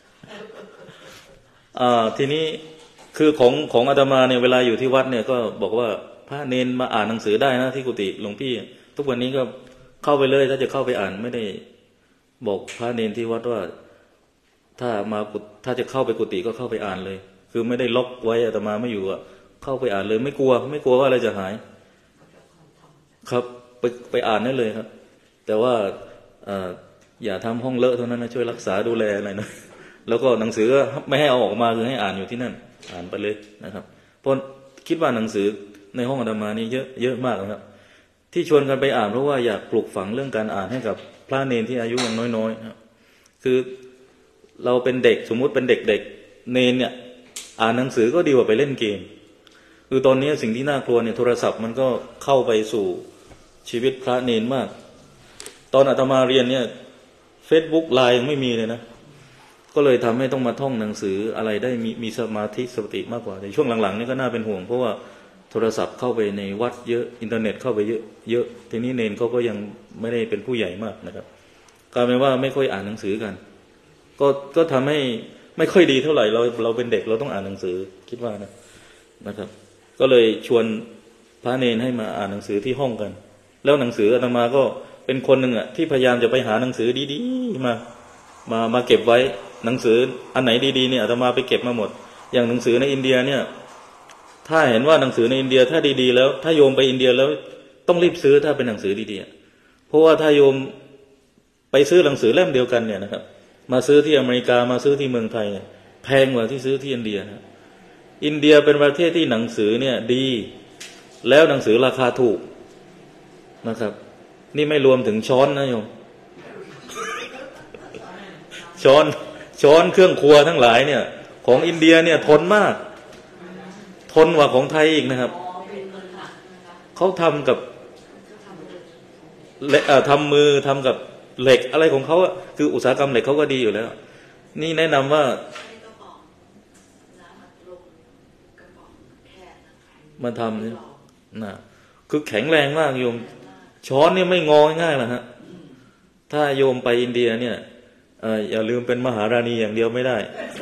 อ่าทีนี้คือของของอาตมาเนี่ยเวลาอยู่ที่วัดเนี่ยก็บอกว่าพระเนนมาอ่านหนังสือได้นะที่กุฏิหลวงพี่ทุกวันนี้ก็เข้าไปเลยถ้าจะเข้าไปอ่านไม่ได้บอกพระเนนที่วัดว่าถ้ามาถ้าจะเข้าไปกุฏิก็เข้าไปอ่านเลยคือไม่ได้ล็อกไว้อาตมาไม่อยู่อ่ะเข้าไปอ่านเลยไม่กลัวไม่กลัวว่าอะไรจะหายครับไปไปอ่านได้เลยครับแต่ว่าอย่าทำห้องเลอะเท่านั้นนะช่วยรักษาดูแลอะไรนะแล้วก็หนังสือไม่ให้เอาออกมาคือให้อ่านอยู่ที่นั่นอ่านไปเลยนะครับเพราะคิดว่าหนังสือในห้องอาตมานี่เยอะเยอะมากนะครับที่ชวนกันไปอ่านเพราะว่าอยากปลูกฝังเรื่องการอ่านให้กับพระเนรที่อายุยังน้อยๆครับคือเราเป็นเด็กสมมุติเป็นเด็กๆเนรเนี่ยอ่านหนังสือก็ดีกว่าไปเล่นเกมคือตอนนี้สิ่งที่น่ากลัวเนี่ยโทรศัพท์มันก็เข้าไปสู่ชีวิตพระเนรมากตอนอาตมาเรียนเนี่ย Facebook ไลน์ยังไม่มีเลยนะก็เลยทำให้ต้องมาท่องหนังสืออะไรได้มีมีสมาธิสติมากกว่าในช่วงหลังๆนี่ก็น่าเป็นห่วงเพราะว่าโทรศัพท์เข้าไปในวัดเยอะอินเทอร์เน็ตเข้าไปเยอะเยอะทีนี้เนรเขาก็ยังไม่ได้เป็นผู้ใหญ่มากนะครับกลายเป็นว่าไม่ค่อยอ่านหนังสือกันก็ก็ทำให้ไม่ค่อยดีเท่าไหร่เราเราเป็นเด็กเราต้องอ่านหนังสือคิดว่านะนะครับก็เลยชวนพระเนรให้มาอ่านหนังสือที่ห้องกันแล้วหนังสืออาตมาก็เป็นคนหนึ่งอ่ะที่พยายามจะไปหาหนังสือดีๆมามามาเก็บไว้หนังสืออันไหนดีๆเนี่ยอาตมาไปเก็บมาหมดอย่างหนังสือในอินเดียเนี่ยถ้าเห็นว่าหนังสือในอินเดียถ้าดีๆแล้วถ้าโยมไปอินเดียแล้วต้องรีบซื้อถ้าเป็นหนังสือดีๆเพราะว่าถ้าโยมไปซื้อหนังสือเล่มเดียวกันเนี่ยนะครับมาซื้อที่อเมริกามาซื้อที่เมืองไทยแพงกว่าที่ซื้อที่อินเดียนะอินเดียเป็นประเทศที่หนังสือเนี่ยดีแล้วหนังสือราคาถูกนะครับนี่ไม่รวมถึงช้อนนะโยมช้อนช้อนเครื่องครัวทั้งหลายเนี่ยของอินเดียเนี่ยทนมากทนกว่าของไทยอีกนะครับเขาทำกับทำมือทำกับเหล็กอะไรของเขาคืออุตสาหกรรมเหล็กเขาก็ดีอยู่แล้วนี่แนะนำว่ามาทำเนี่ยนะคือแข็งแรงมากโยมช้อนเนี่ยไม่งอง่ายหรอกฮะถ้าโยมไปอินเดียเนี่ยอย่าลืมเป็นมหาราณีอย่างเดียวไม่ได้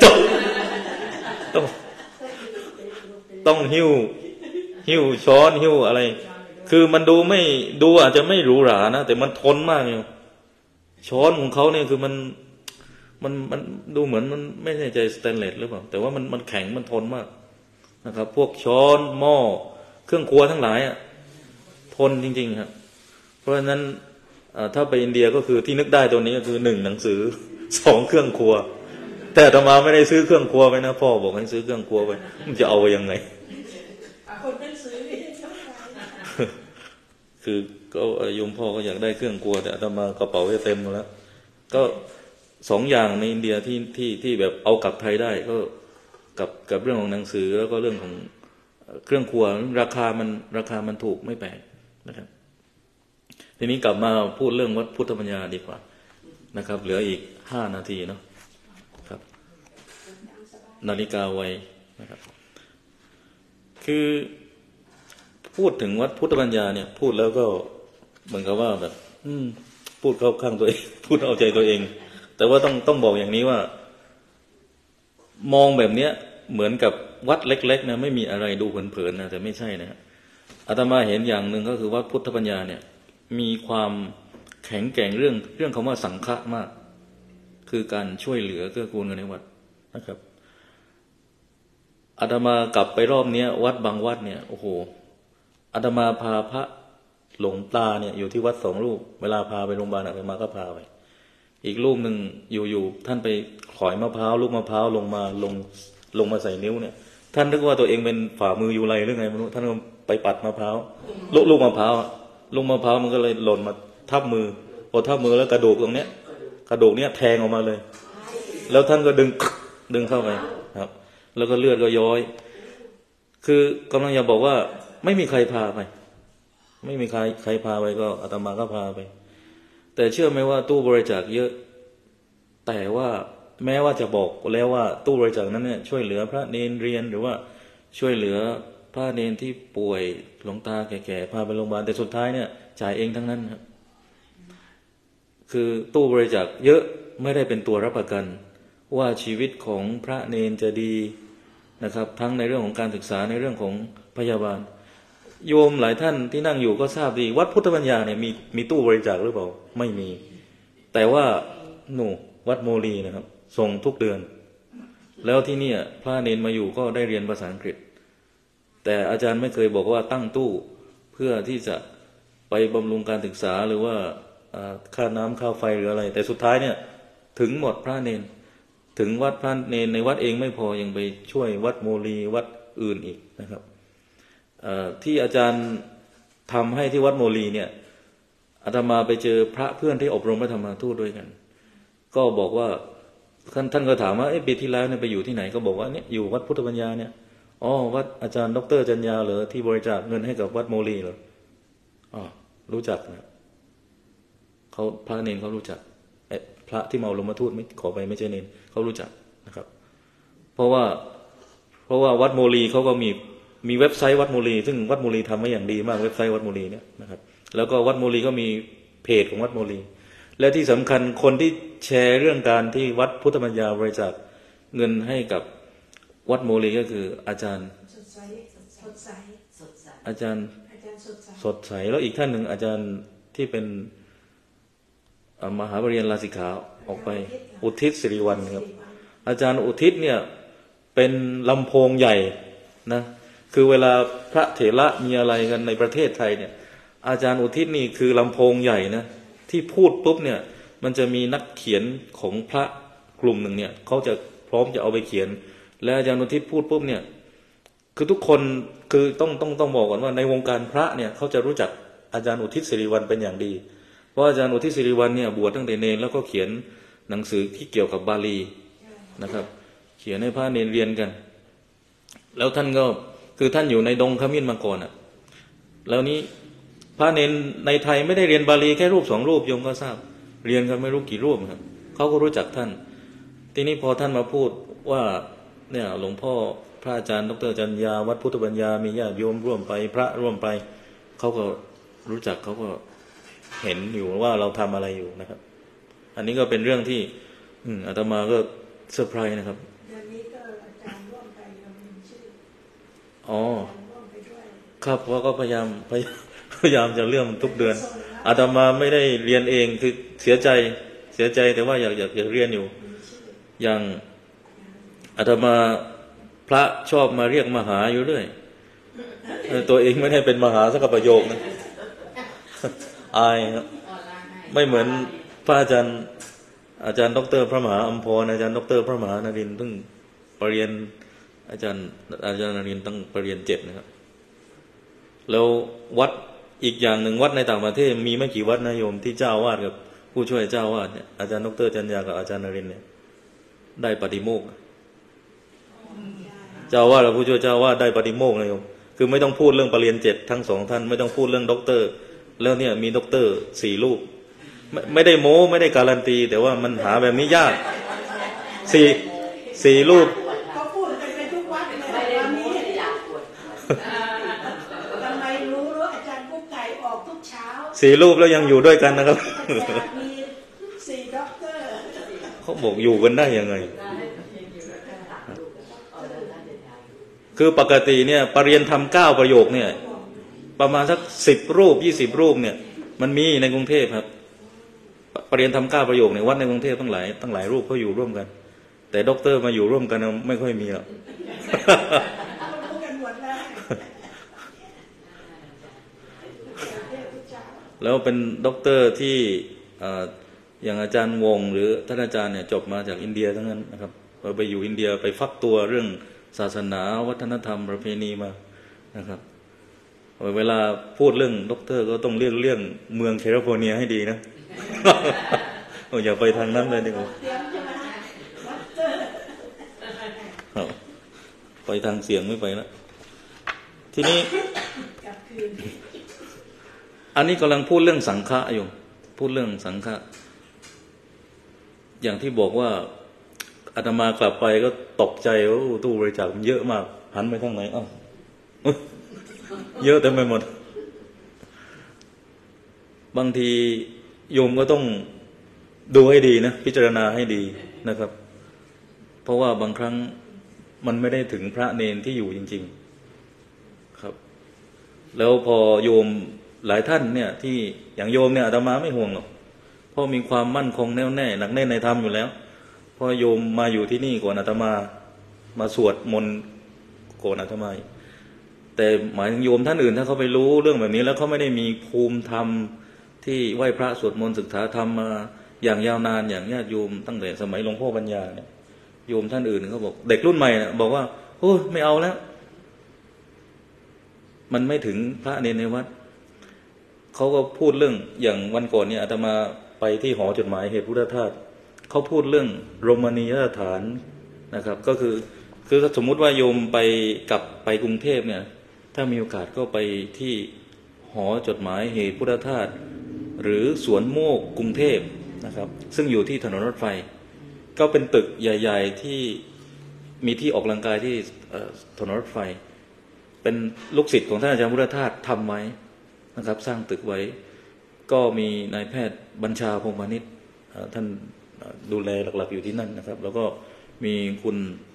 ต้องต้องหิ้วหิ้วช้อนหิ้วอะไรคือมันดูไม่ดูอาจจะไม่หรูหรานะแต่มันทนมากอยู่ช้อนของเขาเนี่ยคือมันมันมันดูเหมือนมันไม่ใช่ใจสแตนเลสหรือเปล่าแต่ว่ามันมันแข็งมันทนมากนะครับพวกช้อนหม้อเครื่องครัวทั้งหลายอ่ะทนจริงๆครับเพราะฉะนั้นถ้าไปอินเดียก็คือที่นึกได้ตัวนี้ก็คือหนึ่งหนังสือสองเครื่องครัวแต่อาตมาไม่ได้ซื้อเครื่องครัวไปนะพ่อบอกให้ซื้อเครื่องครัวไปมันจะเอาไปยังไงคนไม่ซื้อคือก็โยมพ่อก็อยากได้เครื่องครัวแต่อาตมากระเป๋าจะเต็มหมดแล้วก็สองอย่างในอินเดียที่ที่ที่แบบเอากลับไทยได้ก็กับกับเรื่องของหนังสือแล้วก็เรื่องของเครื่องครัวราคามันราคามันถูกไม่แพงนะครับทีนี้กลับมาพูดเรื่องวัดพุทธปัญญาดีกว่านะครับเหลืออีกห้านาทีเนาะครับนาฬิกาไวนะครับคือพูดถึงวัดพุทธปัญญาเนี่ยพูดแล้วก็เหมือนกับว่าแบบอืมพูดเข้าข้างตัวเองพูดเอาใจตัวเองแต่ว่าต้องต้องบอกอย่างนี้ว่ามองแบบเนี้ยเหมือนกับวัดเล็กๆนะไม่มีอะไรดูเผินๆนะแต่ไม่ใช่นะอาตมาเห็นอย่างหนึ่งก็คือวัดพุทธปัญญาเนี่ยมีความแข็งแกร่งเรื่องเรื่องคำว่าสังฆะมากคือการช่วยเหลือเกื้อกูลกันในวัดนะครับอาตมากลับไปรอบนี้วัดบางวัดเนี่ยโอ้โหอาตมาพาพระหลวงตาเนี่ยอยู่ที่วัดสองรูปเวลาพาไปโรงพยาบาลอาตมาก็พาไปอีกรูปหนึ่งอยู่ๆท่านไปขอยมะพร้าวลูกมะพร้าวลงมาลงลงมาใส่นิ้วเนี่ยท่านนึกว่าตัวเองเป็นฝ่ามืออยู่ไรหรือไงไม่รู้ท่านก็ไปปัดมะพร้าวลูกลูกมะพร้าวลูกมะพร้าวมันก็เลยหล่นมาทับมือพอทับมือแล้วกระดูกตรงเนี้ยกระดูกเนี้ยแทงออกมาเลยแล้วท่านก็ดึงดึงเข้าไปครับแล้วก็เลือดก็ย้อยคือกำลังจะบอกว่าไม่มีใครพาไปไม่มีใครใครพาไปก็อาตมาก็พาไปแต่เชื่อไหมว่าตู้บริจาคเยอะแต่ว่าแม้ว่าจะบอกแล้วว่าตู้บริจาคนั้นเนี่ยช่วยเหลือพระเนนเรียนหรือว่าช่วยเหลือพระเนนที่ป่วยหลวงตาแก่ๆพาไปโรงพยาบาลแต่สุดท้ายเนี่ยจ่ายเองทั้งนั้นครับคือตู้บริจาคเยอะไม่ได้เป็นตัวรับประกันว่าชีวิตของพระเนนจะดีนะครับทั้งในเรื่องของการศึกษาในเรื่องของพยาบาลโยมหลายท่านที่นั่งอยู่ก็ทราบดีวัดพุทธปัญญาเนี่ยมีมีตู้บริจาคหรือเปล่าไม่มีแต่ว่าหนูวัดโมลีนะครับส่งทุกเดือนแล้วที่นี่พระเนนมาอยู่ก็ได้เรียนภาษาอังกฤษแต่อาจารย์ไม่เคยบอกว่าตั้งตู้เพื่อที่จะไปบำรุงการศึกษาหรือว่าค่าน้ำค่าไฟหรืออะไรแต่สุดท้ายเนี่ยถึงหมดพระเนนถึงวัดพระเนนในวัดเองไม่พอยังไปช่วยวัดโมลีวัดอื่นอีกนะครับที่อาจารย์ทำให้ที่วัดโมลีเนี่ยอาตมาไปเจอพระเพื่อนที่อบรมพระธรรมทูตด้วยกันก็บอกว่าท่านท่านก็ถามว่าเอ๊ะปีที่แล้วเนี่ยไปอยู่ที่ไหนก็บอกว่าเนี่ยอยู่วัดพุทธปัญญาเนี่ยอ๋อวัดอาจารย์ดร.จัญญาเหรอที่บริจาคเงินให้กับวัดโมลีเหรออ๋อรู้จักนะเขาพระเนนเขารู้จักเอ๊ะพระที่มาอบรมทูตไม่ขอไปไม่ใช่เนนเขารู้จักนะครับเพราะว่าเพราะว่าวัดโมลีเขาก็มีมีเว็บไซต์วัดโมลีซึ่งวัดโมลีทำไว้อย่างดีมากเว็บไซต์วัดโมลีเนี่ยนะครับแล้วก็วัดโมลีก็มีเพจของวัดโมลีและที่สำคัญคนที่แชร์เรื่องการที่วัดพุทธปัญญาบริจาคเงินให้กับวัดโมลีก็คืออาจารย์อาจารย์สดใสแล้วอีกท่านหนึ่งอาจารย์ที่เป็นมหาปริญญาลาสิกขาออกไปอุทิศสิริวัลย์ครับอาจารย์อุทิศเนี่ยเป็นลำโพงใหญ่นะคือเวลาพระเถระมีอะไรกันในประเทศไทยเนี่ยอาจารย์อุทิศนี่คือลำโพงใหญ่นะที่พูดปุ๊บเนี่ยมันจะมีนักเขียนของพระกลุ่มหนึ่งเนี่ยเขาจะพร้อมจะเอาไปเขียนและอาจารย์อุทิศพูดปุ๊บเนี่ยคือทุกคนคือต้องต้องต้องบอกก่อนว่าในวงการพระเนี่ยเขาจะรู้จักอาจารย์อุทิศศิริวัลย์เป็นอย่างดีเพราะอาจารย์อุทิศศิริวัลย์เนี่ยบวชตั้งแต่เนรแล้วก็เขียนหนังสือที่เกี่ยวกับบาลีนะครับเขียนให้พระเนรเรียนกันแล้วท่านก็คือท่านอยู่ในดงขมิ้นมาก่อนอ่ะแล้วนี้พระเนรในไทยไม่ได้เรียนบาลีแค่รูปสองรูปโยมก็ทราบเรียนกันไม่รู้กี่รูปครับเขาก็รู้จักท่านทีนี้พอท่านมาพูดว่าเนี่ยหลวงพ่อพระอาจารย์ดร.จันยาวัดพุทธปัญญามีญาติโยมร่วมไปพระร่วมไปเขาก็รู้จักเขาก็เห็นอยู่ว่าเราทำอะไรอยู่นะครับอันนี้ก็เป็นเรื่องที่อาตมาก็เซอร์ไพรส์นะครับวันนี้ก็อาจารย์ร่วมไปเรามีชื่ออ๋อครับเพราะก็พยายามพยายามจะเลื่อมทุกเดือนอาตมาไม่ได้เรียนเองคือเสียใจเสียใจแต่ว่าอยากอยากอยากเรียนอยู่อย่างอาตมาพระชอบมาเรียกมหาอยู่เรื่อยตัวเองไม่ได้เป็นมหาสักประโยคนะอายครับไม่เหมือนพระอาจารย์อาจารย์ดร.พระมหาอัมพรอาจารย์ดร.พระมหานรินทร์ต้องปรริญญาอาจารย์อาจารย์นรินทร์ต้องปรริญญาเจ็ดนะครับแล้ววัดอีกอย่างหนึ่งวัดในต่างประเทศมีไม่กี่วัดนะโยมที่เจ้าวาดกับผู้ช่วยเจ้าวาดเนี่ยอาจารย์ดร.จันยากับอาจารย์นรินทร์เนี่ยได้ปฏิโมกข์เจ้าวาดและผู้ช่วยเจ้าวาดได้ปฏิโมกข์นะโยมคือไม่ต้องพูดเรื่องปรริญญาเจ็ดทั้งสองท่านไม่ต้องพูดเรื่องด็อกเตอร์แล้วเนี่ยมีด็อกเตอร์สี่รูปไม่ไม่ได้โม้ไม่ได้การันตีแต่ว่ามันหาแบบนี้ยากสี่สี่รูปเขาพูดไปทุกวัดเลยวันนี้ทำไมรู้ว่าอาจารย์กุ๊กไก่ออกทุกเช้าสี่รูปแล้วยังอยู่ด้วยกันนะครับมีสี่ด็อกเตอร์เขาบอกอยู่กันได้ยังไงคือปกติเนี่ยปรริญญาธรรมเก้าประโยคเนี่ยประมาณสักสิบรูปยี่สิบรูปเนี่ยมันมีในกรุงเทพครับปรริญญาธรรมเก้าประโยคในวัดในกรุงเทพตั้งหลายตั้งหลายรูปเขาอยู่ร่วมกันแต่ด็อกเตอร์มาอยู่ร่วมกันไม่ค่อยมีหรอกแล้วเป็นด็อกเตอร์ที่อย่างอาจารย์วงหรือท่านอาจารย์เนี่ยจบมาจากอินเดียทั้งนั้นนะครับไปอยู่อินเดียไปฟักตัวเรื่องศาสนาวัฒนธรรมประเพณีมานะครับเวลาพูดเรื่องด็อกเตอร์ก็ต้องเลี่ยงเลี่ยงเมืองแคลิฟอร์เนียให้ดีนะอย่าไปทางนั้นเลยดีกว่าไปทางเสียงไม่ไปแล้วทีนี้อันนี้กำลังพูดเรื่องสังฆะอยู่พูดเรื่องสังฆะอย่างที่บอกว่าอาตมากลับไปก็ตกใจว่าตู้บริจาคมันเยอะมากหันไปทางไหนอ้าวเยอะเต็มไปหมดบางทีโยมก็ต้องดูให้ดีนะพิจารณาให้ดีนะครับเพราะว่าบางครั้งมันไม่ได้ถึงพระเนนที่อยู่จริงๆครับแล้วพอโยมหลายท่านเนี่ยที่อย่างโยมเนี่ยอาตมาไม่ห่วงหรอกเพราะมีความมั่นคงแน่วแน่หนักแน่นในธรรมอยู่แล้วพอโยมมาอยู่ที่นี่ก่อนอาตมามาสวดมนต์ก่อนอาตมาแต่หมายถึงโยมท่านอื่นถ้าเขาไปรู้เรื่องแบบนี้แล้วเขาไม่ได้มีภูมิธรรมที่ไหว้พระสวดมนต์ศึกษาธรรมมาอย่างยาวนานอย่างญาติโยมตั้งแต่สมัยหลวงพ่อปัญญาเนี่ยโยมท่านอื่นเขาบอกเด็กรุ่นใหม่นะบอกว่าโอ้ไม่เอาแล้วมันไม่ถึงพระเนรในวัดเขาก็พูดเรื่องอย่างวันก่อนเนี่ยอาตมาไปที่หอจดหมายเหตุพุทธทาสเขาพูดเรื่องโรมานียสถานนะครับก็คือคือสมมุติว่าโยมไปกลับไปกรุงเทพเนี่ยถ้ามีโอกาสก็ไปที่หอจดหมายเหตุพุทธทาสหรือสวนโมกกรุงเทพนะครับซึ่งอยู่ที่ถนนรถไฟก็เป็นตึกใหญ่ๆที่มีที่ออกกำลังกายที่ถนนรถไฟเป็นลูกศิษย์ของท่านอาจารย์พุทธทาสทำไว้นะครับสร้างตึกไว้ก็มีนายแพทย์บัญชาพงษ์พาณิชย์ท่านดูแลหลักๆอยู่ที่นั่นนะครับแล้วก็มีคุณ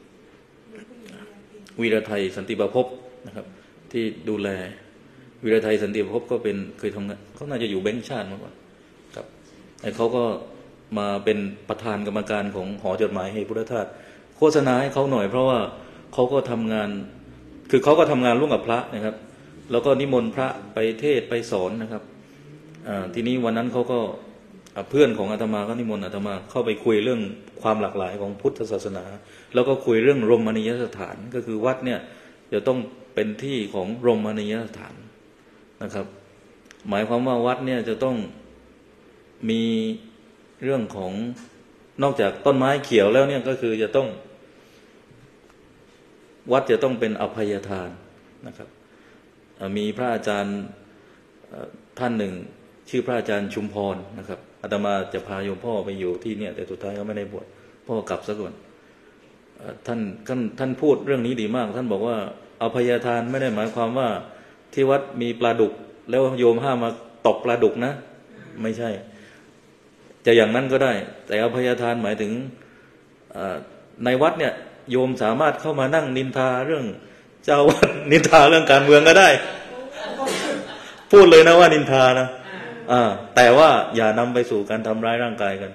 วีรไทยสันติประภพนะครับที่ดูแลวีรไทยสันติประภพก็เป็นเคยทำงานเขาน่าจะอยู่แบงก์ชาติมาก่อนครับไอ้เขาก็มาเป็นประธานกรรมการของหอจดหมายเหตุพุทธทาสโฆษณาให้เขาหน่อยเพราะว่าเขาก็ทำงานคือเขาก็ทำงานร่วมกับพระนะครับแล้วก็นิมนต์พระไปเทศไปสอนนะครับทีนี้วันนั้นเขาก็เพื่อนของอาตมาก็นิมนต์อาตมาเข้าไปคุยเรื่องความหลากหลายของพุทธศาสนาแล้วก็คุยเรื่องโรมานียสถานก็คือวัดเนี่ยจะต้องเป็นที่ของโรมณียสถานนะครับหมายความว่าวัดเนี่ยจะต้องมีเรื่องของนอกจากต้นไม้เขียวแล้วเนี่ยก็คือจะต้องวัดจะต้องเป็นอภัยทานนะครับมีพระอาจารย์ท่านหนึ่งชื่อพระอาจารย์ชุมพรนะครับอาตมาจะพาโยมพ่อไปอยู่ที่เนี่ยแต่สุดท้ายก็ไม่ได้บวชพ่อกลับซะก่อนท่านท่านท่านพูดเรื่องนี้ดีมากท่านบอกว่าอภัยทานไม่ได้หมายความว่าที่วัดมีปลาดุกแล้วโยมห้ามมาตกปลาดุกนะไม่ใช่จะอย่างนั้นก็ได้แต่อภัยทานหมายถึงในวัดเนี่ยโยมสามารถเข้ามานั่งนินทาเรื่องเจ้าวัดนินทาเรื่องการเมืองก็ได้พูดเลยนะว่านินทานะอ่าแต่ว่าอย่านำไปสู่การทำร้ายร่างกายกัน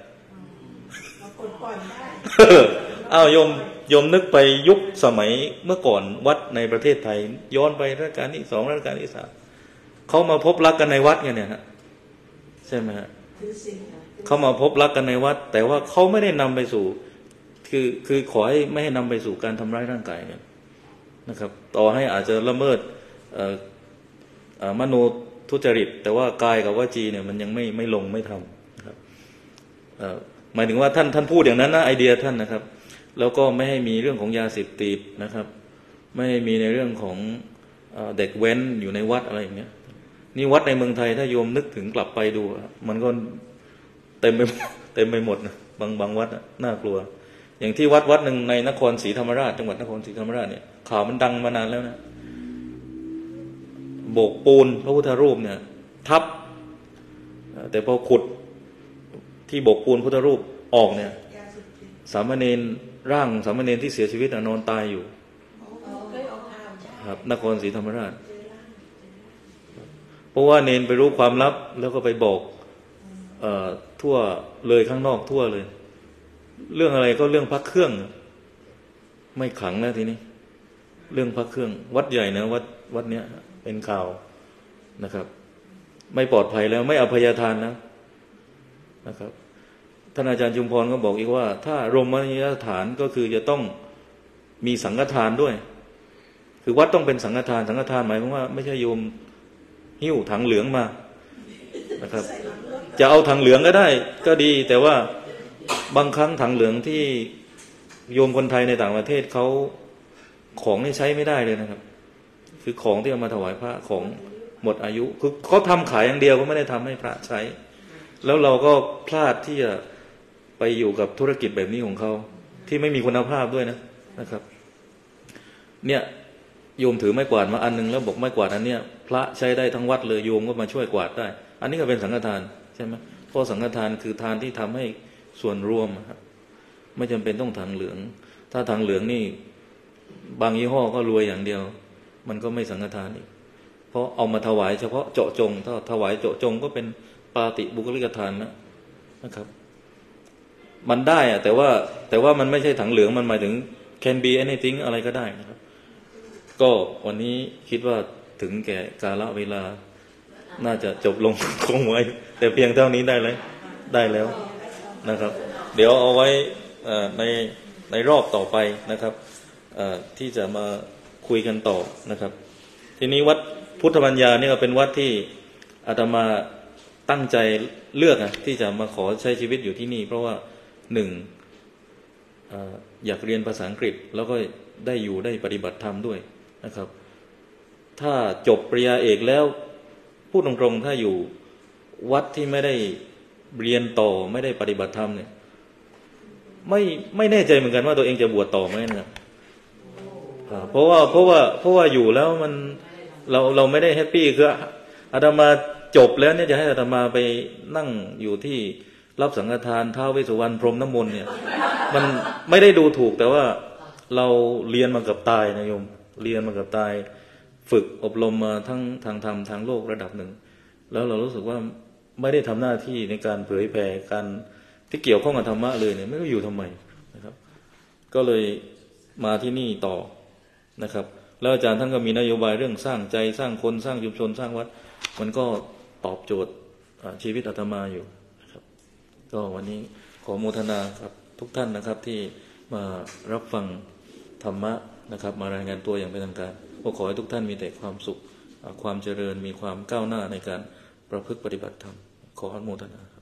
อ้าวโยมโยมนึกไปยุคสมัยเมื่อก่อนวัดในประเทศไทยย้อนไปรัชกาลที่สองรัชกาลที่สามเขามาพบรักกันในวัดไงเนี่ยฮะใช่ไหมฮะเขามาพบรักกันในวัดแต่ว่าเขาไม่ได้นำไปสู่คือคือขอให้ไม่ให้นำไปสู่การทำร้ายร่างกายกันนะครับต่อให้อาจจะละเมิดมโนทุจริตแต่ว่ากายกับวจีเนี่ยมันยังไม่ไม่ลงไม่ทำนะครับหมายถึงว่าท่านท่านพูดอย่างนั้นนะไอเดียท่านนะครับแล้วก็ไม่ให้มีเรื่องของยาเสพติดนะครับไม่ให้มีในเรื่องของเด็กเว้นอยู่ในวัดอะไรอย่างเงี้ยนี่วัดในเมืองไทยถ้าโยมนึกถึงกลับไปดูมันก็เต็มไปเต็มไปหมดนะบางบางวัดน่ากลัวอย่างที่วัดวัดหนึ่งในนครศรีธรรมราชจังหวัดนครศรีธรรมราชเนี่ยข่าวมันดังมานานแล้วนะโบกปูนพระพุทธรูปเนี่ยทับแต่พอขุดที่โบกปูนพระพุทธรูปออกเนี่ยสามเณรร่างสามเณรที่เสียชีวิตนอนตายอยู่ครับนครศรีธรรมราชเพราะว่าเนรไปรู้ความลับแล้วก็ไปบอกเอ่อทั่วเลยข้างนอกทั่วเลยเรื่องอะไรก็เรื่องพระเครื่องไม่ขลังแล้วทีนี้เรื่องพระเครื่องวัดใหญ่นะวัดวัดเนี้ยเป็นข่าวนะครับไม่ปลอดภัยแล้วไม่อภัยทานแล้วนะครับท่านอาจารย์ชุมพรก็บอกอีกว่าถ้ารมณียสถานก็คือจะต้องมีสังฆทานด้วยคือวัดต้องเป็นสังฆทานสังฆทานหมายความว่าไม่ใช่โยมหิ้วถังเหลืองมานะครับจะเอาถังเหลืองก็ได้ก็ดีแต่ว่าบางครั้งถังเหลืองที่โยมคนไทยในต่างประเทศเขาของนี่ใช้ไม่ได้เลยนะครับคือของที่เอามาถวายพระของหมดอายุคือเขาทำขายอย่างเดียวก็ไม่ได้ทำให้พระใช้แล้วเราก็พลาดที่จะไปอยู่กับธุรกิจแบบนี้ของเขาที่ไม่มีคุณภาพด้วยนะนะครับเนี่ยโยมถือไม้กวาดมาอันนึงแล้วบอกไม้กวาดอันเนี้ยพระใช้ได้ทั้งวัดเลยโยมก็มาช่วยกวาดได้อันนี้ก็เป็นสังฆทานใช่ไหมเพราะสังฆทานคือทานที่ทำให้ส่วนรวมครับไม่จำเป็นต้องถังเหลืองถ้าถังเหลืองนี่บางยี่ห้อก็รวยอย่างเดียวมันก็ไม่สังฆทานอีกเพราะเอามาถวายเฉพาะเจาะจงถ้าถวายเจาะจงก็เป็นปาติบุคลิกทานนะนะครับมันได้อะแต่ว่าแต่ว่ามันไม่ใช่ถังเหลืองมันหมายถึง can be anything อะไรก็ได้นะครับก็วันนี้คิดว่าถึงแก่กาลเวลาน่าจะจบลงคงไว้แต่เพียงเท่านี้ได้เลยได้แล้วนะครับเดี๋ยวเอาไว้ในในรอบต่อไปนะครับที่จะมาคุยกันต่อนะครับทีนี้วัดพุทธปัญญาเนี่ยเป็นวัดที่อาตมาตั้งใจเลือกนะที่จะมาขอใช้ชีวิตอยู่ที่นี่เพราะว่าหนึ่งอยากเรียนภาษาอังกฤษแล้วก็ได้อยู่ได้ปฏิบัติธรรมด้วยนะครับถ้าจบปริญญาเอกแล้วพูดตรงๆถ้าอยู่วัดที่ไม่ได้เรียนต่อไม่ได้ปฏิบัติธรรมเนี่ยไม่ไม่แน่ใจเหมือนกันว่าตัวเองจะบวชต่อไหมนะครับเพราะว่าเพราะว่าเพราะว่าอยู่แล้วมันเราเราไม่ได้แฮปปี้คืออาตมาจบแล้วเนี่ยจะให้อาตมาไปนั่งอยู่ที่รับสังฆทานท้าวเวสสุวรรณพรหมน้ำมนต์เนี่ยมันไม่ได้ดูถูกแต่ว่าเราเรียนมากับตายนะโยมเรียนมากับตายฝึกอบรมมาทั้งทางธรรมทางโลกระดับหนึ่งแล้วเรารู้สึกว่าไม่ได้ทำหน้าที่ในการเผยแผ่การที่เกี่ยวข้องกับธรรมะเลยเนี่ยไม่รู้อยู่ทำไมนะครับก็เลยมาที่นี่ต่อนะครับแล้วอาจารย์ท่านก็มีนโยบายเรื่องสร้างใจสร้างคนสร้างชุมชนสร้างวัดมันก็ตอบโจทย์ชีวิตอาตมาอยู่นะครับก็วันนี้ขอโมทนาครับทุกท่านนะครับที่มารับฟังธรรมะนะครับมารายงานตัวอย่างเป็นทางการก็ขอให้ทุกท่านมีแต่ความสุขความเจริญมีความก้าวหน้าในการประพฤติปฏิบัติธรรมขออนุโมทนาครับ